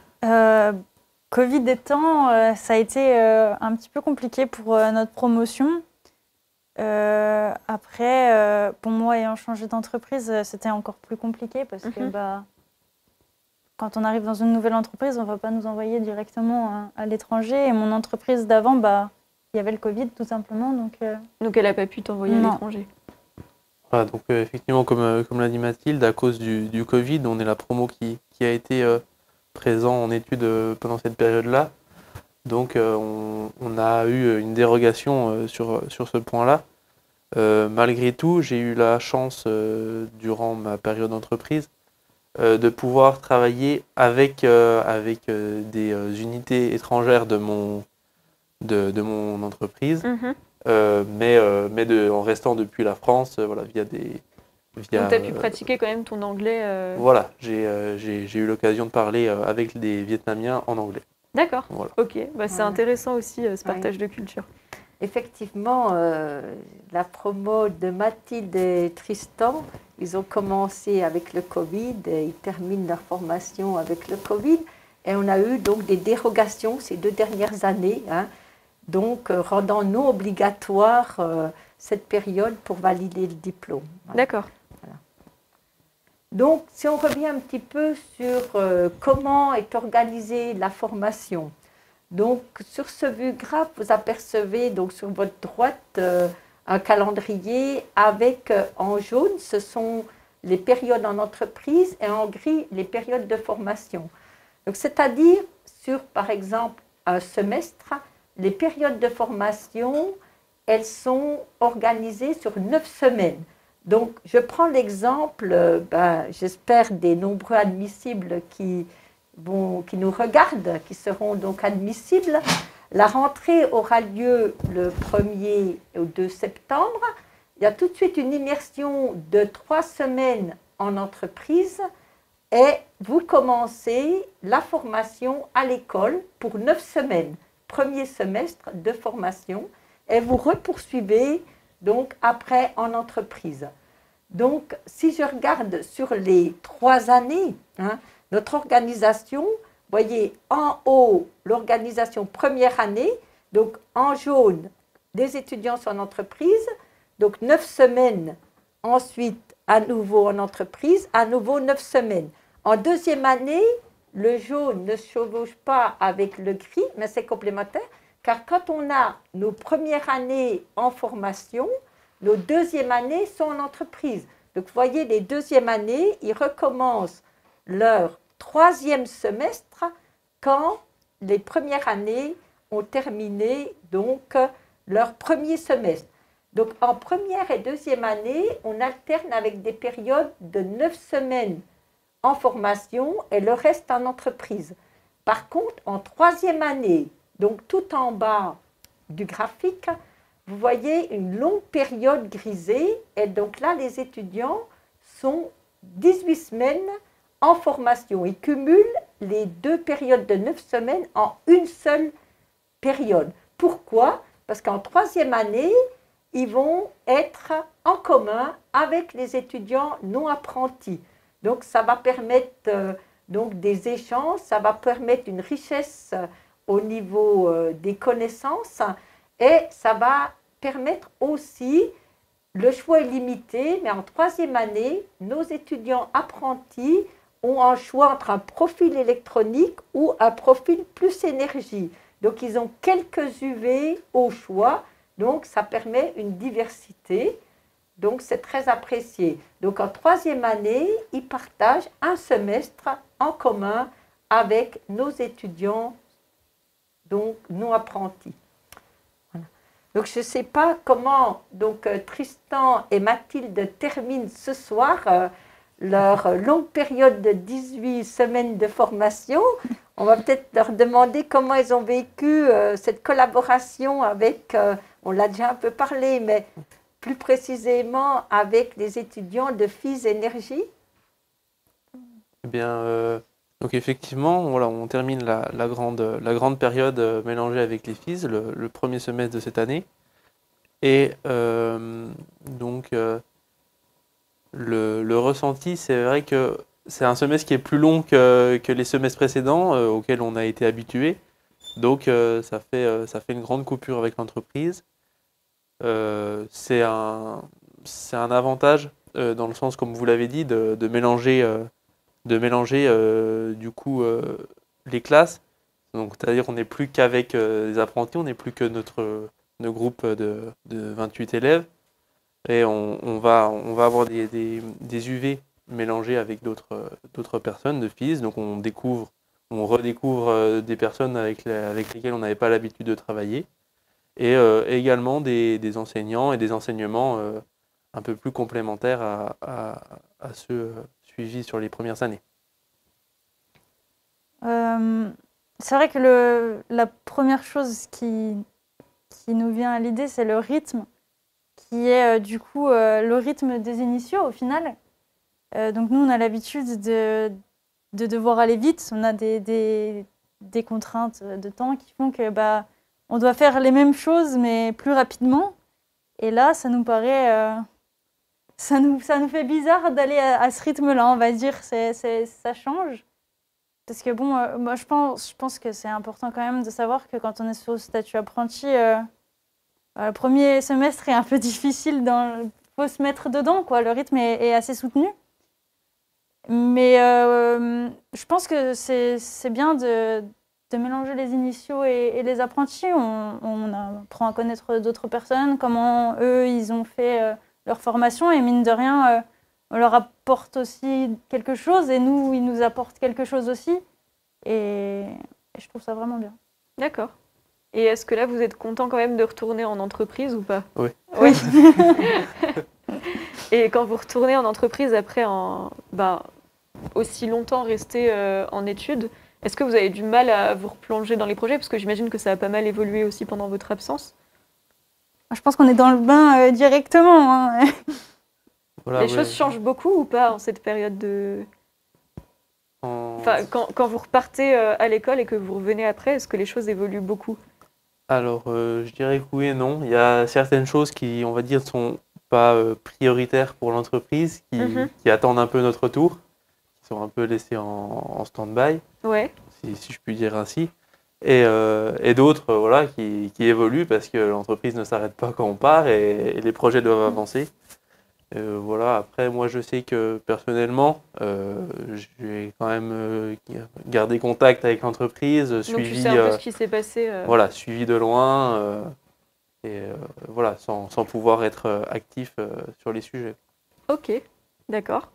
S7: Covid étant, ça a été un petit peu compliqué pour notre promotion. Après, pour moi, ayant changé d'entreprise, c'était encore plus compliqué parce que quand on arrive dans une nouvelle entreprise, on ne va pas nous envoyer directement à l'étranger. Et mon entreprise d'avant, il y avait le Covid tout simplement.
S1: Donc elle n'a pas pu t'envoyer à
S7: Non.
S1: l'étranger.
S8: Voilà, donc effectivement, comme l'a dit Mathilde, à cause du Covid, on est la promo qui a été présent en études pendant cette période-là. Donc on a eu une dérogation sur ce point-là. Malgré tout, j'ai eu la chance, durant ma période d'entreprise, de pouvoir travailler avec des unités étrangères de mon entreprise, mais en restant depuis la France, voilà,
S1: Donc tu as pu pratiquer quand même ton anglais.
S8: Voilà, j'ai eu l'occasion de parler avec des Vietnamiens en anglais.
S1: D'accord,
S8: Voilà.
S1: ok. C'est intéressant aussi ce partage
S6: Oui.
S1: de culture.
S6: Effectivement, la promo de Mathilde et Tristan, ils ont commencé avec le Covid et ils terminent leur formation avec le Covid. Et on a eu donc des dérogations ces 2 dernières années, hein, donc rendant non obligatoire cette période pour valider le diplôme. Voilà.
S1: D'accord.
S6: Donc, si on revient un petit peu sur comment est organisée la formation. Donc, sur ce vue graphe, vous apercevez donc sur votre droite un calendrier avec en jaune, ce sont les périodes en entreprise et en gris, les périodes de formation. Donc, c'est-à-dire sur, par exemple, un semestre, les périodes de formation, elles sont organisées sur 9 semaines. Donc, je prends l'exemple, j'espère, des nombreux admissibles qui nous regardent, qui seront donc admissibles. La rentrée aura lieu le 1er au 2 septembre. Il y a tout de suite une immersion de 3 semaines en entreprise et vous commencez la formation à l'école pour 9 semaines. Premier semestre de formation et vous repoursuivez donc après en entreprise. Donc, si je regarde sur les 3 années, hein, notre organisation, vous voyez en haut l'organisation première année, donc en jaune, des étudiants en entreprise, donc 9 semaines, ensuite à nouveau en entreprise, à nouveau 9 semaines. En deuxième année, le jaune ne se chevauche pas avec le gris, mais c'est complémentaire, car quand on a nos premières années en formation, nos deuxièmes années sont en entreprise. Donc, vous voyez, les deuxièmes années, ils recommencent leur 3e semestre quand les premières années ont terminé donc leur 1er semestre. Donc, en première et deuxième année, on alterne avec des périodes de 9 semaines en formation et le reste en entreprise. Par contre, en 3e année, donc tout en bas du graphique, vous voyez une longue période grisée et donc là, les étudiants sont 18 semaines en formation. Ils cumulent les 2 périodes de 9 semaines en une seule période. Pourquoi? Parce qu'en 3e année, ils vont être en commun avec les étudiants non apprentis. Donc, ça va permettre donc des échanges, ça va permettre une richesse au niveau des connaissances et ça va permettre aussi, le choix est limité, mais en 3e année, nos étudiants apprentis ont un choix entre un profil électronique ou un profil plus énergie. Donc, ils ont quelques UV au choix, donc ça permet une diversité. Donc, c'est très apprécié. Donc, en 3e année, ils partagent un semestre en commun avec nos étudiants donc, non apprentis. Voilà. Donc, je ne sais pas comment donc, Tristan et Mathilde terminent ce soir leur longue période de 18 semaines de formation. On va peut-être leur demander comment ils ont vécu cette collaboration avec, on l'a déjà un peu parlé, mais plus précisément avec les étudiants de FIS Énergie.
S8: Eh bien, donc effectivement, voilà, on termine la grande période mélangée avec les FIS, le 1er semestre de cette année. Et donc, le ressenti, c'est vrai que c'est un semestre qui est plus long que les semestres précédents auxquels on a été habitué. Donc, ça fait une grande coupure avec l'entreprise. C'est un avantage dans le sens, comme vous l'avez dit, de mélanger mélanger du coup les classes. Donc, c'est-à-dire qu'on n'est plus qu'avec des apprentis, on n'est plus que notre groupe de 28 élèves. Et on va avoir des UV mélangés avec d'autres personnes de FIS. Donc on redécouvre des personnes avec lesquelles on n'avait pas l'habitude de travailler. Et également des enseignants et des enseignements un peu plus complémentaires à ceux suivis sur les premières années.
S7: C'est vrai que la première chose qui nous vient à l'idée, c'est le rythme, qui est du coup le rythme des initiaux au final. Donc nous, on a l'habitude de devoir aller vite. On a des contraintes de temps qui font que on doit faire les mêmes choses, mais plus rapidement. Et là, ça nous paraît... ça nous fait bizarre d'aller à ce rythme-là, on va dire. Ça change. Parce que bon, moi, je pense que c'est important quand même de savoir que quand on est sur le statut apprenti, le premier semestre est un peu difficile. Il faut se mettre dedans, quoi. Le rythme est assez soutenu. Mais je pense que c'est bien de mélanger les initiaux et les apprentis. On apprend à connaître d'autres personnes, comment eux, ils ont fait leur formation. Et mine de rien, on leur apporte aussi quelque chose. Et nous, ils nous apportent quelque chose aussi. Et je trouve ça vraiment bien.
S1: D'accord. Et est-ce que là, vous êtes content quand même de retourner en entreprise ou pas?
S8: Oui.
S1: Oui. Et quand vous retournez en entreprise après aussi longtemps resté en études, est-ce que vous avez du mal à vous replonger dans les projets? Parce que j'imagine que ça a pas mal évolué aussi pendant votre absence.
S7: Je pense qu'on est dans le bain directement. Hein.
S8: Voilà,
S1: les choses changent beaucoup ou pas en cette période de... Enfin, quand vous repartez à l'école et que vous revenez après, est-ce que les choses évoluent beaucoup?
S8: Alors, je dirais que oui et non. Il y a certaines choses qui, on va dire, sont pas prioritaires pour l'entreprise, qui attendent un peu notre tour, qui sont un peu laissées en stand-by,
S1: ouais.
S8: si je puis dire ainsi. Et d'autres voilà, qui évoluent parce que l'entreprise ne s'arrête pas quand on part et les projets doivent avancer. Voilà. Après, moi, je sais que personnellement, j'ai quand même gardé contact avec l'entreprise,
S1: Donc
S8: suivi,
S1: tu sais un peu ce qui s'est passé.
S8: voilà, suivi de loin, voilà, sans pouvoir être actif sur les sujets.
S1: Ok, d'accord.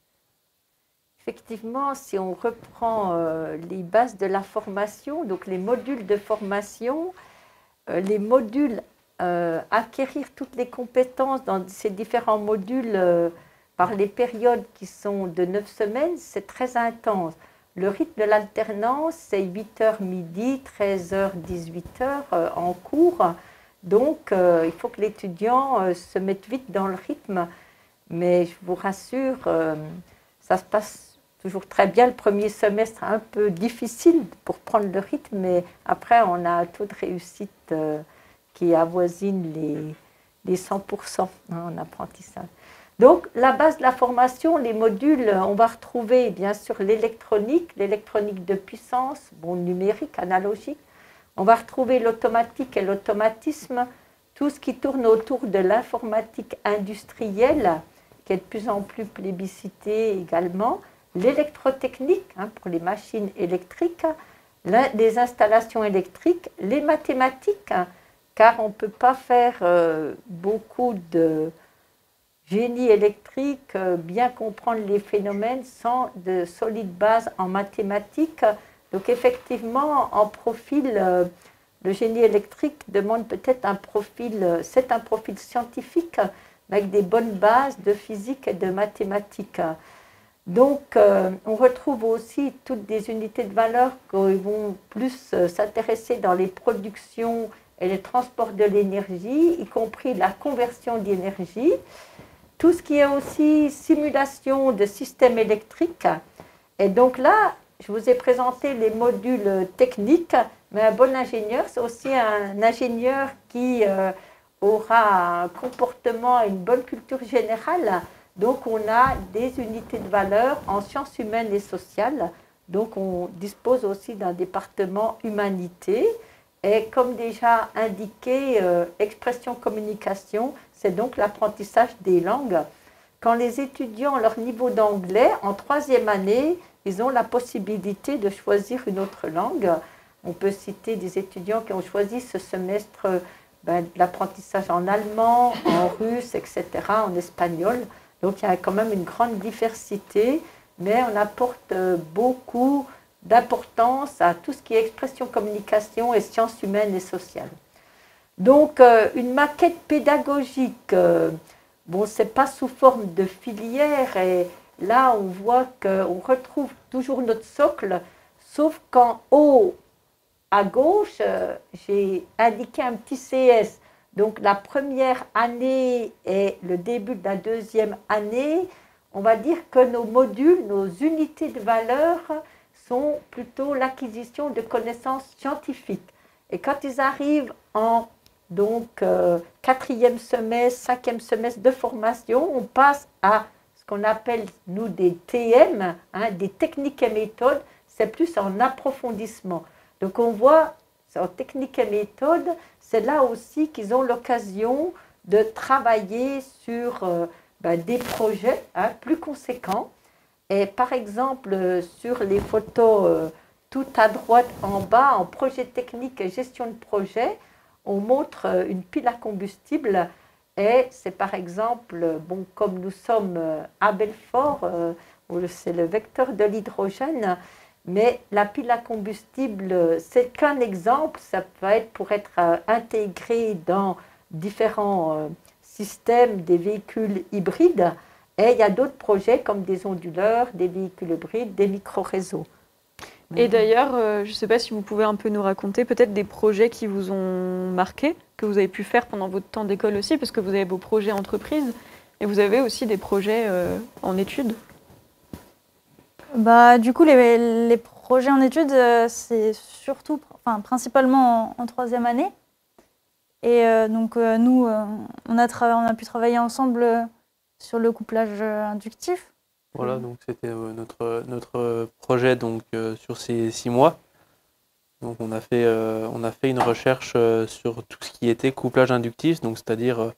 S6: Effectivement, si on reprend les bases de la formation, donc les modules de formation, les modules acquérir toutes les compétences dans ces différents modules par les périodes qui sont de 9 semaines, c'est très intense. Le rythme de l'alternance, c'est 8h midi, 13h, 18h en cours. Donc, il faut que l'étudiant se mette vite dans le rythme. Mais je vous rassure, ça se passe toujours très bien. Le premier semestre un peu difficile pour prendre le rythme, mais après, on a un taux de réussite qui avoisine les 100% en apprentissage. Donc, la base de la formation, les modules, on va retrouver bien sûr l'électronique de puissance, numérique, analogique. On va retrouver l'automatique et l'automatisme, tout ce qui tourne autour de l'informatique industrielle, qui est de plus en plus plébiscitée également. L'électrotechnique, pour les machines électriques, les installations électriques, les mathématiques, car on ne peut pas faire beaucoup de génie électrique, bien comprendre les phénomènes sans de solides bases en mathématiques. Donc effectivement, en profil, le génie électrique demande peut-être un profil scientifique, avec des bonnes bases de physique et de mathématiques. Donc, on retrouve aussi toutes des unités de valeur qui vont plus s'intéresser dans les productions et le transport de l'énergie, y compris la conversion d'énergie. Tout ce qui est aussi simulation de systèmes électriques. Et donc là, je vous ai présenté les modules techniques, mais un bon ingénieur, c'est aussi un ingénieur qui aura un comportement et une bonne culture générale. Donc on a des unités de valeur en sciences humaines et sociales. Donc on dispose aussi d'un département humanité. Et comme déjà indiqué, expression-communication, c'est donc l'apprentissage des langues. quand les étudiants, leur niveau d'anglais, en 3e année, ils ont la possibilité de choisir une autre langue. On peut citer des étudiants qui ont choisi ce semestre de l'apprentissage en allemand, en russe, etc., en espagnol. Donc il y a quand même une grande diversité, mais on apporte beaucoup d'importance à tout ce qui est expression, communication et sciences humaines et sociales. Donc une maquette pédagogique, bon, ce n'est pas sous forme de filière, et là on voit qu'on retrouve toujours notre socle, sauf qu'en haut, à gauche, j'ai indiqué un petit CS. Donc la première année et le début de la 2e année, on va dire que nos modules, nos unités de valeur sont plutôt l'acquisition de connaissances scientifiques. Et quand ils arrivent en 4e semestre, 5e semestre de formation, on passe à ce qu'on appelle, nous, des TM, des techniques et méthodes. C'est plus en approfondissement. Donc on voit, en technique et méthode, c'est là aussi qu'ils ont l'occasion de travailler sur des projets plus conséquents. Et par exemple, sur les photos tout à droite en bas, en projet technique et gestion de projet, on montre une pile à combustible. Et c'est par exemple, bon, comme nous sommes à Belfort, c'est le vecteur de l'hydrogène, mais la pile à combustible, c'est qu'un exemple, ça peut être pour être intégré dans différents systèmes des véhicules hybrides. Et il y a d'autres projets comme des onduleurs, des véhicules hybrides, des micro-réseaux.
S1: Et d'ailleurs, je ne sais pas si vous pouvez un peu nous raconter peut-être des projets qui vous ont marqué, que vous avez pu faire pendant votre temps d'école aussi, parce que vous avez vos projets entreprises, et vous avez aussi des projets en études.
S7: Du coup, les projets en études, c'est surtout, principalement en 3e année. Et nous, on a pu travailler ensemble sur le couplage inductif.
S8: Voilà, donc c'était notre projet sur ces 6 mois. Donc on a fait une recherche sur tout ce qui était couplage inductif, donc c'est-à-dire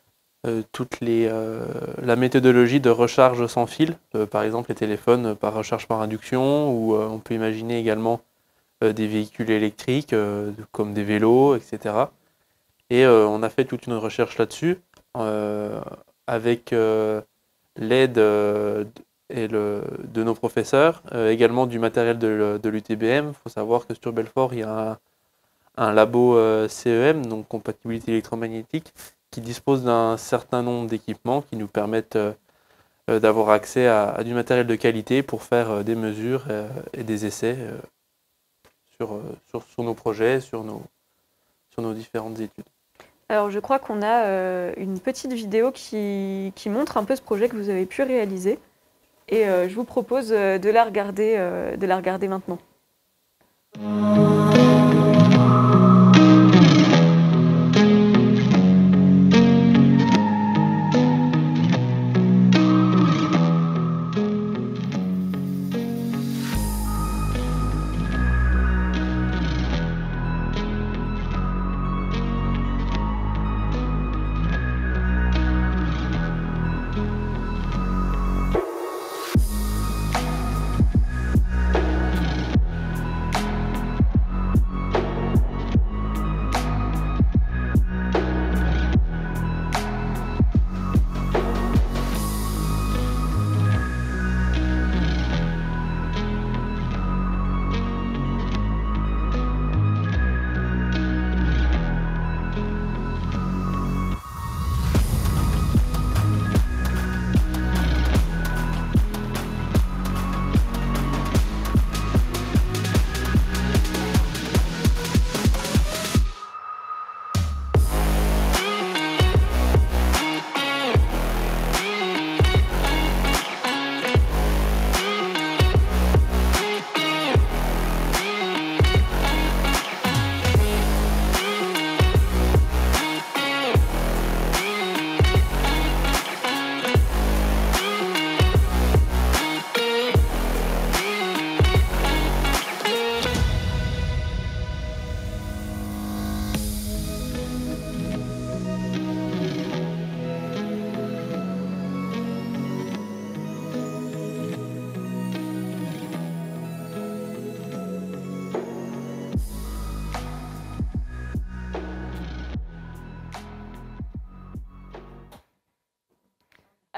S8: la méthodologie de recharge sans fil, par exemple les téléphones par recharge par induction, ou on peut imaginer également des véhicules électriques comme des vélos, etc. Et on a fait toute une recherche là-dessus avec l'aide de nos professeurs, également du matériel de l'UTBM. Il faut savoir que sur Belfort, il y a un labo CEM, donc compatibilité électromagnétique, qui dispose d'un certain nombre d'équipements qui nous permettent d'avoir accès à du matériel de qualité pour faire des mesures et des essais sur nos projets, sur nos différentes études.
S1: Alors je crois qu'on a une petite vidéo qui montre un peu ce projet que vous avez pu réaliser. Et je vous propose de la regarder maintenant.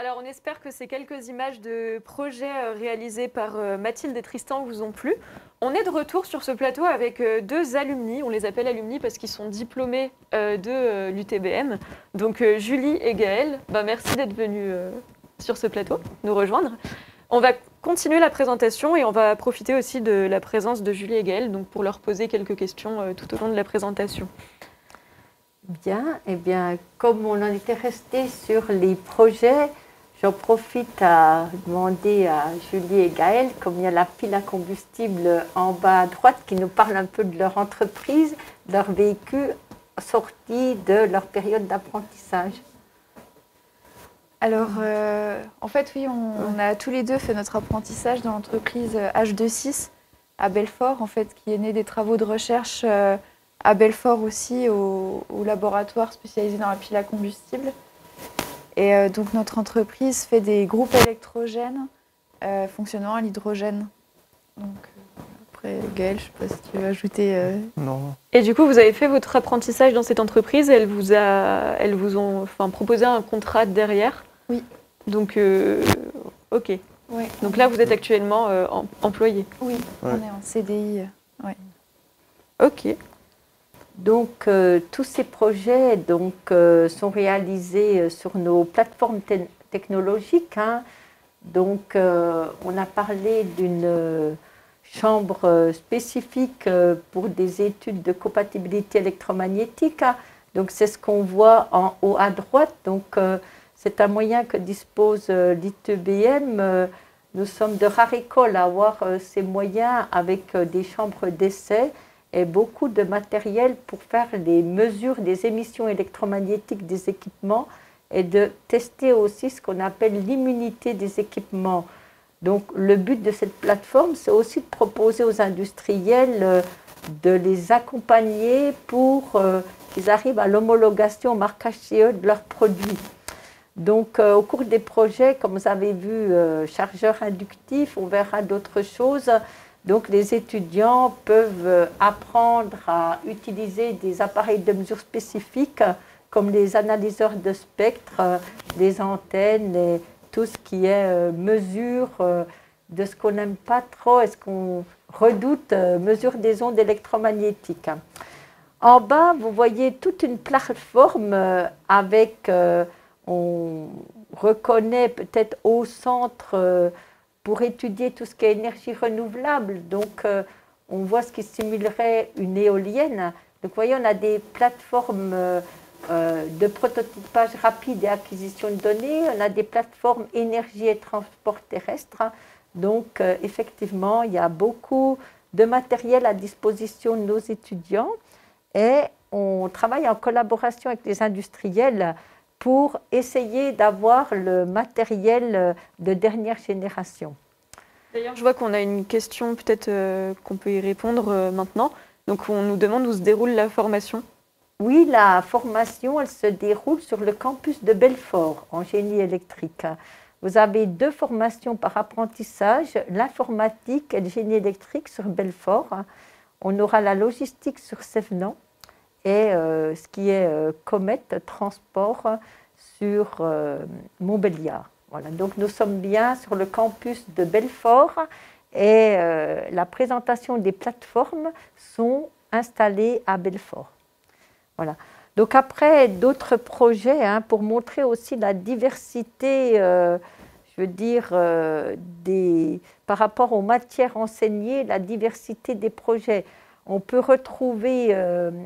S1: Alors, on espère que ces quelques images de projets réalisés par Mathilde et Tristan vous ont plu. On est de retour sur ce plateau avec deux alumni. On les appelle alumni parce qu'ils sont diplômés de l'UTBM. Donc, Julie et Gaëlle, merci d'être venus sur ce plateau, nous rejoindre. On va continuer la présentation et on va profiter aussi de la présence de Julie et Gaëlle donc pour leur poser quelques questions tout au long de la présentation.
S6: Bien, eh bien, comme on en était resté sur les projets, j'en profite à demander à Julie et Gaëlle, comme il y a la pile à combustible en bas à droite, qui nous parle un peu de leur entreprise, de leur véhicule sorti de leur période d'apprentissage.
S9: Alors, en fait, oui, on a tous les deux fait notre apprentissage dans l'entreprise H26 à Belfort, en fait, qui est née des travaux de recherche à Belfort aussi, au laboratoire spécialisé dans la pile à combustible. Et donc, notre entreprise fait des groupes électrogènes fonctionnant à l'hydrogène. Donc, après, Gaëlle, je ne sais pas si tu veux ajouter...
S8: Non.
S1: Et du coup, vous avez fait votre apprentissage dans cette entreprise et elles vous ont proposé un contrat derrière.
S9: Oui.
S1: Donc, ok.
S9: Ouais.
S1: Donc là, vous êtes actuellement employé.
S9: Oui, on est en CDI. Ouais.
S1: Ok.
S6: Donc, tous ces projets sont réalisés sur nos plateformes technologiques. Hein. Donc, on a parlé d'une chambre spécifique pour des études de compatibilité électromagnétique. Hein. Donc, c'est ce qu'on voit en haut à droite. Donc, c'est un moyen que dispose l'ITBM. Nous sommes de rare école à avoir ces moyens avec des chambres d'essai et beaucoup de matériel pour faire les mesures des émissions électromagnétiques des équipements et de tester aussi ce qu'on appelle l'immunité des équipements. Donc, le but de cette plateforme, c'est aussi de proposer aux industriels de les accompagner pour qu'ils arrivent à l'homologation au marquage CE de leurs produits. Donc, au cours des projets, comme vous avez vu, chargeur inductif, on verra d'autres choses. Donc, les étudiants peuvent apprendre à utiliser des appareils de mesure spécifiques comme les analyseurs de spectre, les antennes et tout ce qui est mesure de ce qu'on n'aime pas trop et ce qu'on redoute, mesure des ondes électromagnétiques. En bas, vous voyez toute une plateforme avec, on reconnaît peut-être au centre pour étudier tout ce qui est énergie renouvelable. Donc, on voit ce qui simulerait une éolienne. Donc, vous voyez, on a des plateformes de prototypage rapide et acquisition de données. On a des plateformes énergie et transport terrestre. Donc, effectivement, il y a beaucoup de matériel à disposition de nos étudiants. Et on travaille en collaboration avec les industriels pour essayer d'avoir le matériel de dernière génération.
S1: D'ailleurs, je vois qu'on a une question, peut-être qu'on peut y répondre maintenant. Donc, on nous demande où se déroule la formation.
S6: Oui, la formation, elle se déroule sur le campus de Belfort, en génie électrique. Vous avez deux formations par apprentissage, l'informatique et le génie électrique sur Belfort. On aura la logistique sur Sévenant et ce qui est Comet Transport sur Montbéliard. Voilà. Donc nous sommes bien sur le campus de Belfort et la présentation des plateformes sont installées à Belfort. Voilà. Donc après, d'autres projets pour montrer aussi la diversité, je veux dire, par rapport aux matières enseignées, la diversité des projets. On peut retrouver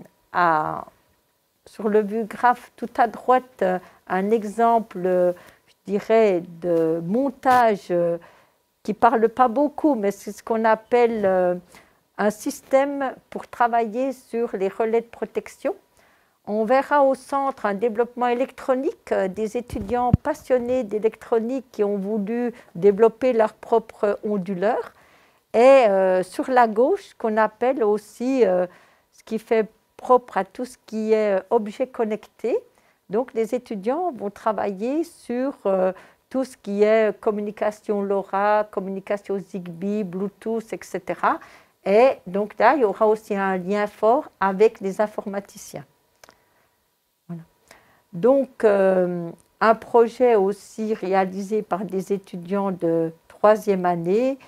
S6: sur le vue graphe tout à droite un exemple, je dirais, de montage qui ne parle pas beaucoup, mais c'est ce qu'on appelle un système pour travailler sur les relais de protection. On verra au centre un développement électronique, des étudiants passionnés d'électronique qui ont voulu développer leur propre onduleur. Et sur la gauche, qu'on appelle aussi ce qui fait propre à tout ce qui est objet connecté. Donc les étudiants vont travailler sur tout ce qui est communication LoRa, communication Zigbee, Bluetooth, etc. Et donc là, il y aura aussi un lien fort avec les informaticiens. Voilà. Donc un projet aussi réalisé par des étudiants de 3e année.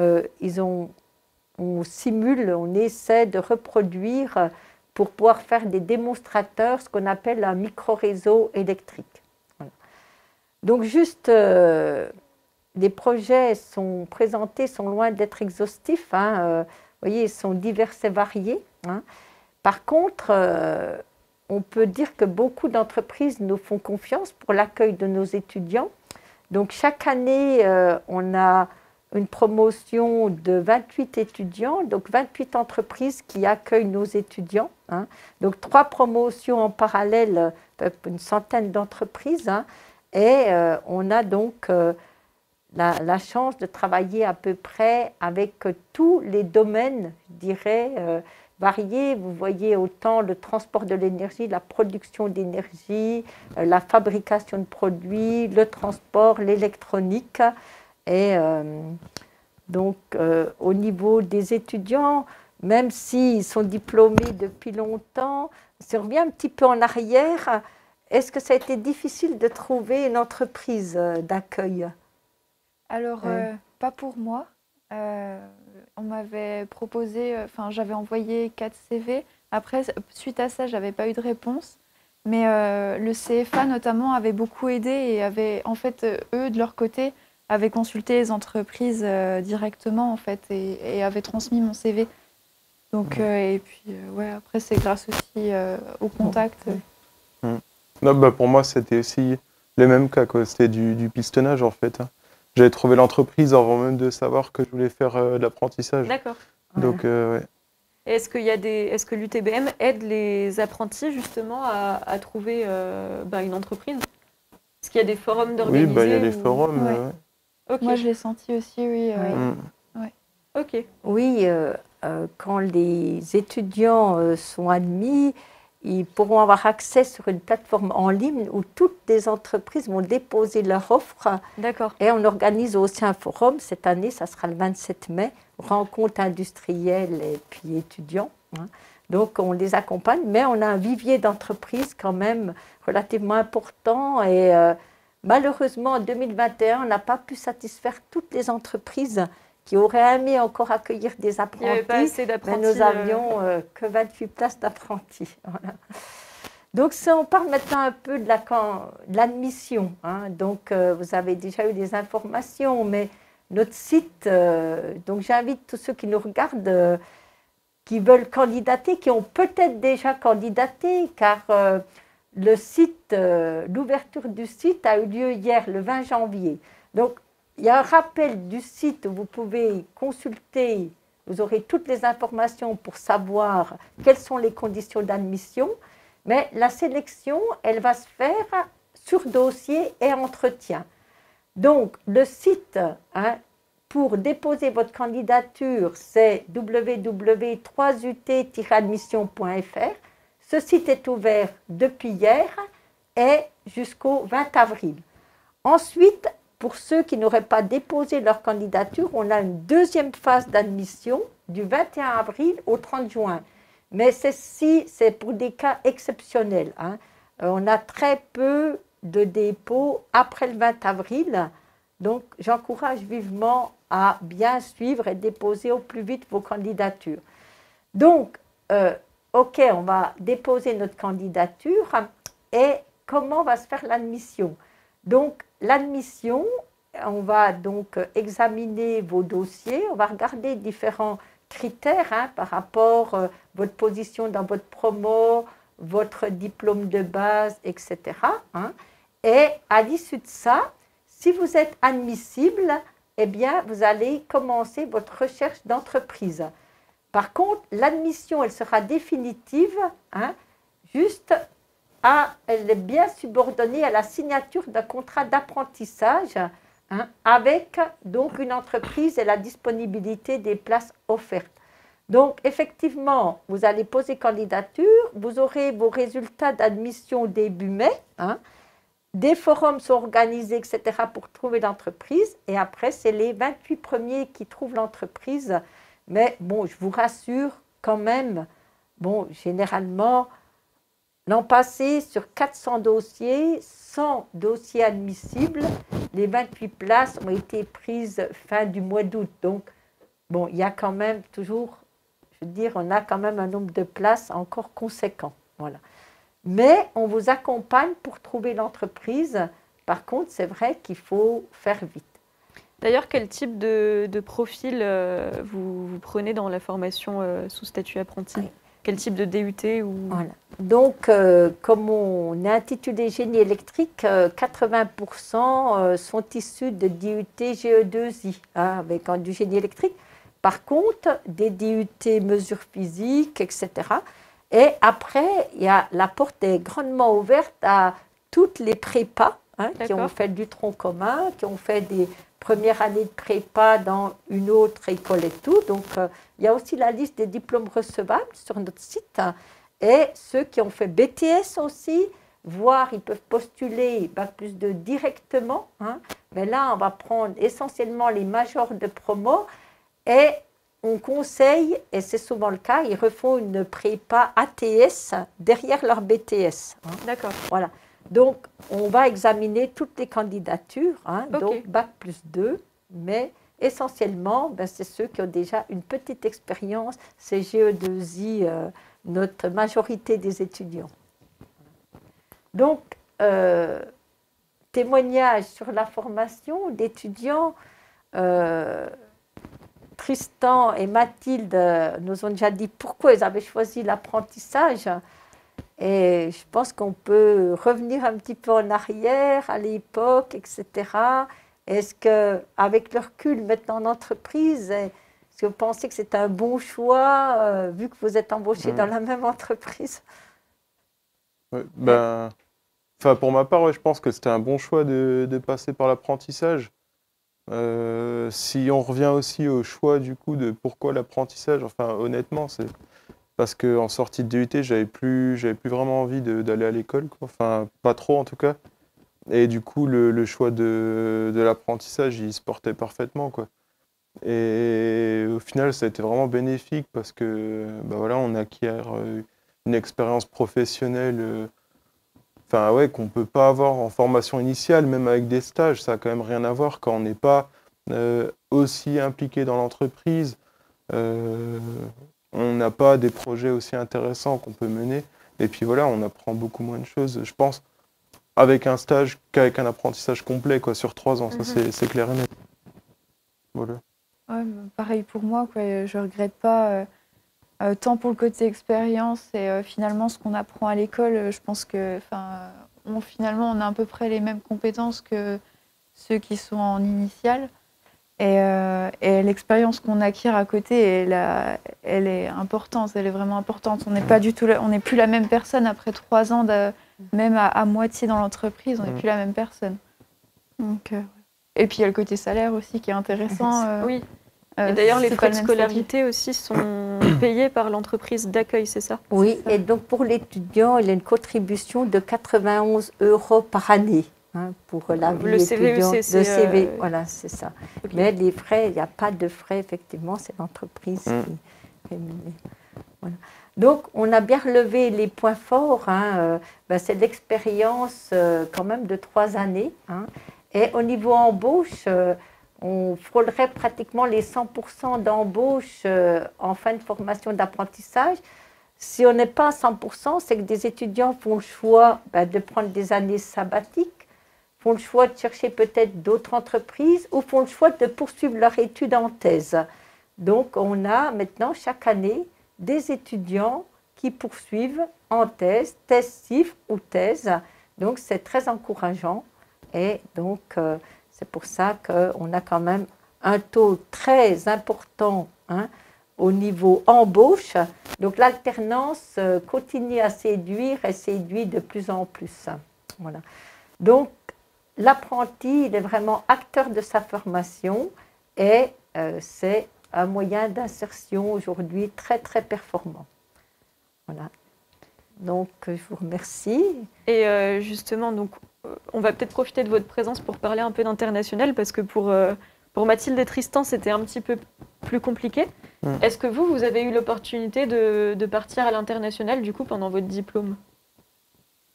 S6: On simule, on essaie de reproduire pour pouvoir faire des démonstrateurs, ce qu'on appelle un micro-réseau électrique. Voilà. Donc juste, les projets sont présentés, sont loin d'être exhaustifs. Vous voyez, ils sont divers et variés. Par contre, on peut dire que beaucoup d'entreprises nous font confiance pour l'accueil de nos étudiants. Donc chaque année, on a une promotion de 28 étudiants, donc 28 entreprises qui accueillent nos étudiants. Donc 3 promotions en parallèle, une centaine d'entreprises. Et on a donc la chance de travailler à peu près avec tous les domaines, je dirais, variés. Vous voyez autant le transport de l'énergie, la production d'énergie, la fabrication de produits, le transport, l'électronique. Et donc, au niveau des étudiants, même s'ils sont diplômés depuis longtemps, si on revient un petit peu en arrière, est-ce que ça a été difficile de trouver une entreprise d'accueil?
S9: Alors, pas pour moi. On m'avait proposé, j'avais envoyé 4 CV. Après, suite à ça, je n'avais pas eu de réponse. Mais le CFA, notamment, avait beaucoup aidé et avait, en fait, eux, de leur côté, avaient consulté les entreprises directement, en fait, et avaient transmis mon CV. Donc, et puis, après, c'est grâce aussi au contact.
S10: Non, pour moi, c'était aussi le même cas, quoi. C'était du pistonnage, en fait. J'avais trouvé l'entreprise avant même de savoir que je voulais faire de l'apprentissage.
S1: D'accord.
S10: Donc, ouais.
S1: Est-ce que l'UTBM aide les apprentis justement à trouver une entreprise? Est-ce qu'il y a des forums d'organiser?
S10: Oui, il y a les forums.
S9: Ouais.
S1: Okay.
S9: Moi, je l'ai senti aussi, oui.
S1: Ok.
S6: Oui, quand les étudiants sont admis, ils pourront avoir accès sur une plateforme en ligne où toutes les entreprises vont déposer leur offre.
S1: D'accord.
S6: Et on organise aussi un forum. Cette année, ça sera le 27 mai, rencontre industrielle et puis étudiants. Donc, on les accompagne, mais on a un vivier d'entreprises quand même relativement important. Et malheureusement, en 2021, on n'a pas pu satisfaire toutes les entreprises qui auraient aimé encore accueillir des apprentis.
S1: Il n'y avait pas assez d'apprentis.
S6: Mais nous avions que 28 places d'apprentis. Voilà. Donc, si on parle maintenant un peu de l'admission, donc vous avez déjà eu des informations, mais notre site, donc j'invite tous ceux qui nous regardent, qui veulent candidater, qui ont peut-être déjà candidaté, car le site, l'ouverture du site a eu lieu hier, le 20 janvier. Donc, il y a un rappel du site où vous pouvez consulter, vous aurez toutes les informations pour savoir quelles sont les conditions d'admission, mais la sélection, elle va se faire sur dossier et entretien. Donc, le site pour déposer votre candidature, c'est www.3ut-admission.fr. Ce site est ouvert depuis hier et jusqu'au 20 avril. Ensuite, pour ceux qui n'auraient pas déposé leur candidature, on a une deuxième phase d'admission du 21 avril au 30 juin. Mais ceci, c'est pour des cas exceptionnels. On a très peu de dépôts après le 20 avril. Donc, j'encourage vivement à bien suivre et déposer au plus vite vos candidatures. Donc, OK, on va déposer notre candidature. Et comment va se faire l'admission? Donc, l'admission, on va donc examiner vos dossiers, on va regarder différents critères par rapport à votre position dans votre promo, votre diplôme de base, etc. Et à l'issue de ça, si vous êtes admissible, eh bien, vous allez commencer votre recherche d'entreprise. Par contre, l'admission, elle sera définitive, elle est bien subordonnée à la signature d'un contrat d'apprentissage avec donc une entreprise et la disponibilité des places offertes. Donc, effectivement, vous allez poser candidature, vous aurez vos résultats d'admission début mai, des forums sont organisés, etc., pour trouver l'entreprise, et après, c'est les 28 premiers qui trouvent l'entreprise. Mais bon, je vous rassure quand même, bon, généralement, l'an passé, sur 400 dossiers, 100 dossiers admissibles. Les 28 places ont été prises fin du mois d'août. Donc, bon, il y a quand même toujours, je veux dire, on a quand même un nombre de places encore conséquent. Voilà. Mais on vous accompagne pour trouver l'entreprise. Par contre, c'est vrai qu'il faut faire vite.
S1: D'ailleurs, quel type de profil vous prenez dans la formation sous statut apprenti?
S6: Oui.
S1: Quel type de DUT ou...
S6: Voilà. Donc, comme on est intitulé génie électrique, 80% sont issus de DUT GE2I, hein, avec du génie électrique. Par contre, des DUT mesures physiques, etc. Et après, la porte est grandement ouverte à toutes les prépas qui ont fait du tronc commun, qui ont fait des premières années de prépa dans une autre école et tout. Donc, il y a aussi la liste des diplômes recevables sur notre site. Et ceux qui ont fait BTS aussi, voire ils peuvent postuler Bac+2 directement. Hein. Mais là, on va prendre essentiellement les majors de promo et on conseille, et c'est souvent le cas, ils refont une prépa ATS derrière leur BTS. Hein.
S1: D'accord.
S6: Voilà. Donc, on va examiner toutes les candidatures, hein, donc Bac+2, mais essentiellement, c'est ceux qui ont déjà une petite expérience, c'est GE2I, notre majorité des étudiants. Donc, témoignage sur la formation d'étudiants, Tristan et Mathilde nous ont déjà dit pourquoi ils avaient choisi l'apprentissage. Et je pense qu'on peut revenir un petit peu en arrière, à l'époque, etc. Est-ce qu'avec le recul maintenant en entreprise, est-ce que vous pensez que c'est un bon choix, vu que vous êtes embauché dans la même entreprise?
S10: Ouais, pour ma part, je pense que c'était un bon choix de passer par l'apprentissage. Si on revient aussi au choix du coup de pourquoi l'apprentissage, enfin honnêtement, c'est parce qu'en sortie de DUT, j'avais plus vraiment envie d'aller à l'école, quoi. Enfin, pas trop en tout cas. Et du coup, le choix de l'apprentissage, il se portait parfaitement, quoi. Et au final, ça a été vraiment bénéfique parce que voilà, on acquiert une expérience professionnelle qu'on ne peut pas avoir en formation initiale, même avec des stages. Ça n'a quand même rien à voir quand on n'est pas aussi impliqué dans l'entreprise. On n'a pas des projets aussi intéressants qu'on peut mener. Et puis voilà, on apprend beaucoup moins de choses, je pense, avec un stage qu'avec un apprentissage complet, quoi, sur 3 ans. Ça, c'est clair et net. Voilà.
S9: Ouais, pareil pour moi, quoi. Je ne regrette pas, tant pour le côté expérience et finalement ce qu'on apprend à l'école. Je pense que finalement, on a à peu près les mêmes compétences que ceux qui sont en initiale. Et l'expérience qu'on acquiert à côté, elle est importante, elle est vraiment importante. On n'est plus la même personne après 3 ans, même à moitié dans l'entreprise, on n'est plus la même personne. Donc, et puis il y a le côté salaire aussi qui est intéressant.
S1: Oui. Et d'ailleurs, les frais de scolarité aussi sont payés par l'entreprise d'accueil, c'est ça?
S6: Oui, et donc pour l'étudiant, il y a une contribution de 91 € par année. Hein, pour la vie
S1: le CVEC,
S6: c'est le CV, voilà, c'est ça. Okay. Mais les frais, il n'y a pas de frais, effectivement, c'est l'entreprise qui rémunère. Voilà. Donc, on a bien relevé les points forts. Hein, c'est l'expérience quand même de 3 années. Hein, et au niveau embauche, on frôlerait pratiquement les 100% d'embauche en fin de formation d'apprentissage. Si on n'est pas à 100%, c'est que des étudiants font le choix de prendre des années sabbatiques, font le choix de chercher peut-être d'autres entreprises ou font le choix de poursuivre leur étude en thèse. Donc, on a maintenant chaque année des étudiants qui poursuivent en thèse CIFRE ou thèse. Donc, c'est très encourageant. Et donc, c'est pour ça qu'on a quand même un taux très important au niveau embauche. Donc, l'alternance continue à séduire et séduit de plus en plus. Voilà. Donc, l'apprenti, il est vraiment acteur de sa formation et c'est un moyen d'insertion aujourd'hui très, très performant. Voilà. Donc, je vous remercie.
S1: Et justement, donc, on va peut-être profiter de votre présence pour parler un peu d'international parce que pour Mathilde et Tristan, c'était un petit peu plus compliqué. Est-ce que vous avez eu l'opportunité de partir à l'international, du coup, pendant votre diplôme?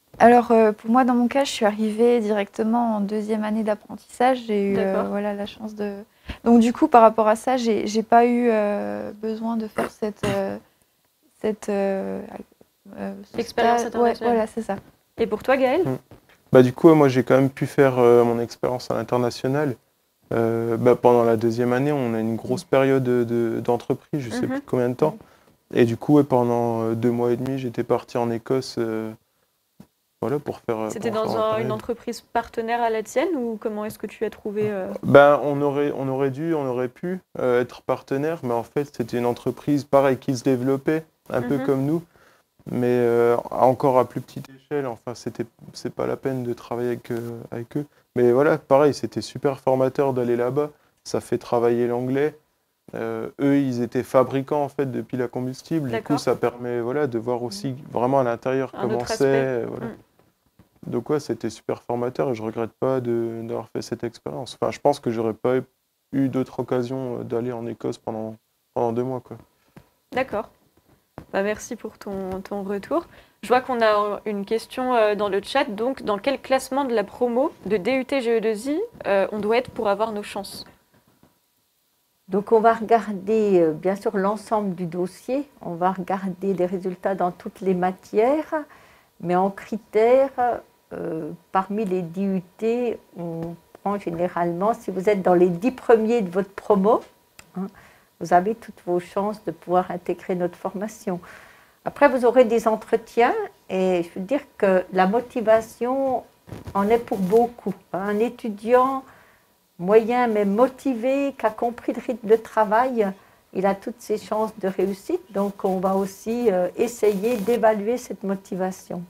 S9: Alors, pour moi, dans mon cas, je suis arrivée directement en 2e année d'apprentissage. J'ai eu voilà, la chance de... Donc, du coup, par rapport à ça, j'ai pas eu besoin de faire cette
S1: expérience internationale.
S9: Voilà, c'est ça.
S1: Et pour toi, Gaël?
S10: Bah, du coup, moi, j'ai quand même pu faire mon expérience à l'international. Pendant la 2e année, on a une grosse période d'entreprise, je ne sais plus combien de temps. Et du coup, pendant 2 mois et demi, j'étais parti en Écosse voilà, pour faire...
S1: C'était dans une entreprise partenaire à la tienne ou comment est-ce que tu as trouvé
S10: on aurait pu être partenaire, mais en fait, c'était une entreprise, pareil, qui se développait, un peu comme nous, mais encore à plus petite échelle. Enfin, c'est pas la peine de travailler avec eux. Mais voilà, pareil, c'était super formateur d'aller là-bas. Ça fait travailler l'anglais. Eux, ils étaient fabricants en fait de piles à combustible. Du coup, ça permet de voir aussi vraiment à l'intérieur comment c'est. Voilà. Donc ouais, c'était super formateur et je regrette pas d'avoir fait cette expérience. Enfin, je pense que j'aurais pas eu d'autres occasions d'aller en Écosse pendant 2 mois, quoi.
S1: D'accord. Bah, merci pour ton retour. Je vois qu'on a une question dans le chat. Donc, dans quel classement de la promo de DUT GE2I on doit être pour avoir nos chances?
S6: Donc, on va regarder bien sûr l'ensemble du dossier. On va regarder les résultats dans toutes les matières. Mais en critères, parmi les DUT, on prend généralement, si vous êtes dans les 10 premiers de votre promo, vous avez toutes vos chances de pouvoir intégrer notre formation. Après, vous aurez des entretiens et je veux dire que la motivation en est pour beaucoup. Un étudiant moyen mais motivé, qui a compris le rythme de travail, il a toutes ses chances de réussite. Donc, on va aussi essayer d'évaluer cette motivation.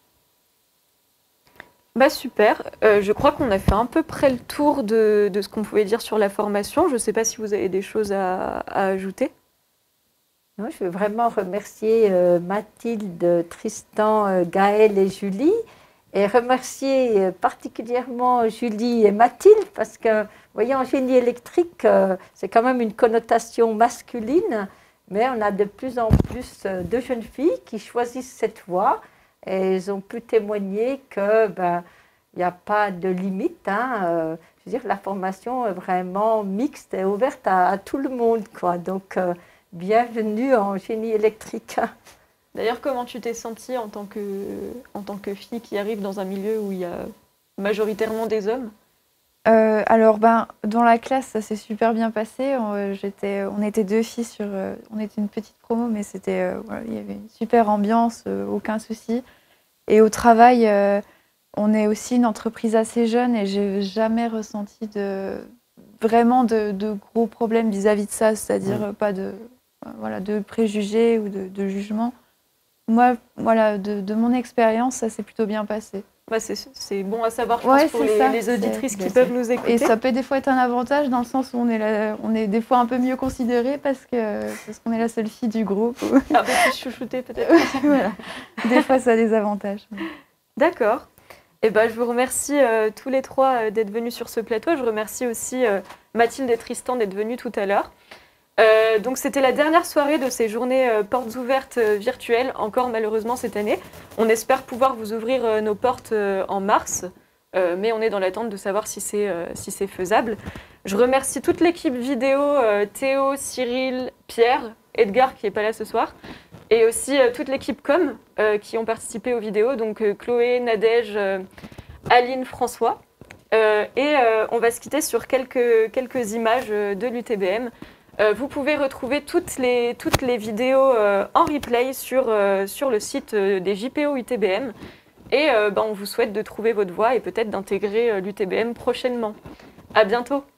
S1: Bah super, je crois qu'on a fait à peu près le tour de ce qu'on pouvait dire sur la formation. Je ne sais pas si vous avez des choses à ajouter.
S6: Non, je veux vraiment remercier Mathilde, Tristan, Gaël et Julie, et remercier particulièrement Julie et Mathilde, parce que, vous voyez, en génie électrique, c'est quand même une connotation masculine, mais on a de plus en plus de jeunes filles qui choisissent cette voie. Et ils ont pu témoigner que il n'y a pas de limite. Je veux dire, la formation est vraiment mixte et ouverte à tout le monde, quoi. Donc, bienvenue en génie électrique.
S1: D'ailleurs, comment tu t'es sentie en tant que fille qui arrive dans un milieu où il y a majoritairement des hommes?
S9: Alors, dans la classe, ça s'est super bien passé. On était 2 filles on était une petite promo, mais c'était, il y avait une super ambiance, aucun souci. Et au travail, on est aussi une entreprise assez jeune et j'ai jamais ressenti vraiment de gros problèmes vis-à-vis de ça, c'est-à-dire pas de préjugés ou de jugements. Moi, de mon expérience, ça s'est plutôt bien passé.
S1: Bah c'est bon à savoir, je pense, pour les auditrices qui peuvent nous écouter.
S9: Et ça peut des fois être un avantage dans le sens où on est des fois un peu mieux considérés parce qu'on est la seule fille du groupe.
S1: Un peu plus chouchoutée peut-être.
S9: Voilà. Des fois, ça a des avantages.
S1: D'accord. Et je vous remercie tous les 3 d'être venus sur ce plateau. Je remercie aussi Mathilde et Tristan d'être venus tout à l'heure. Donc c'était la dernière soirée de ces journées portes ouvertes virtuelles, encore malheureusement cette année. On espère pouvoir vous ouvrir nos portes en mars, mais on est dans l'attente de savoir si c'est faisable. Je remercie toute l'équipe vidéo, Théo, Cyril, Pierre, Edgar qui n'est pas là ce soir, et aussi toute l'équipe com qui ont participé aux vidéos, donc Chloé, Nadège, Aline, François. Et on va se quitter sur quelques images de l'UTBM. Vous pouvez retrouver toutes les vidéos en replay sur le site des JPO UTBM. Et on vous souhaite de trouver votre voie et peut-être d'intégrer l'UTBM prochainement. À bientôt.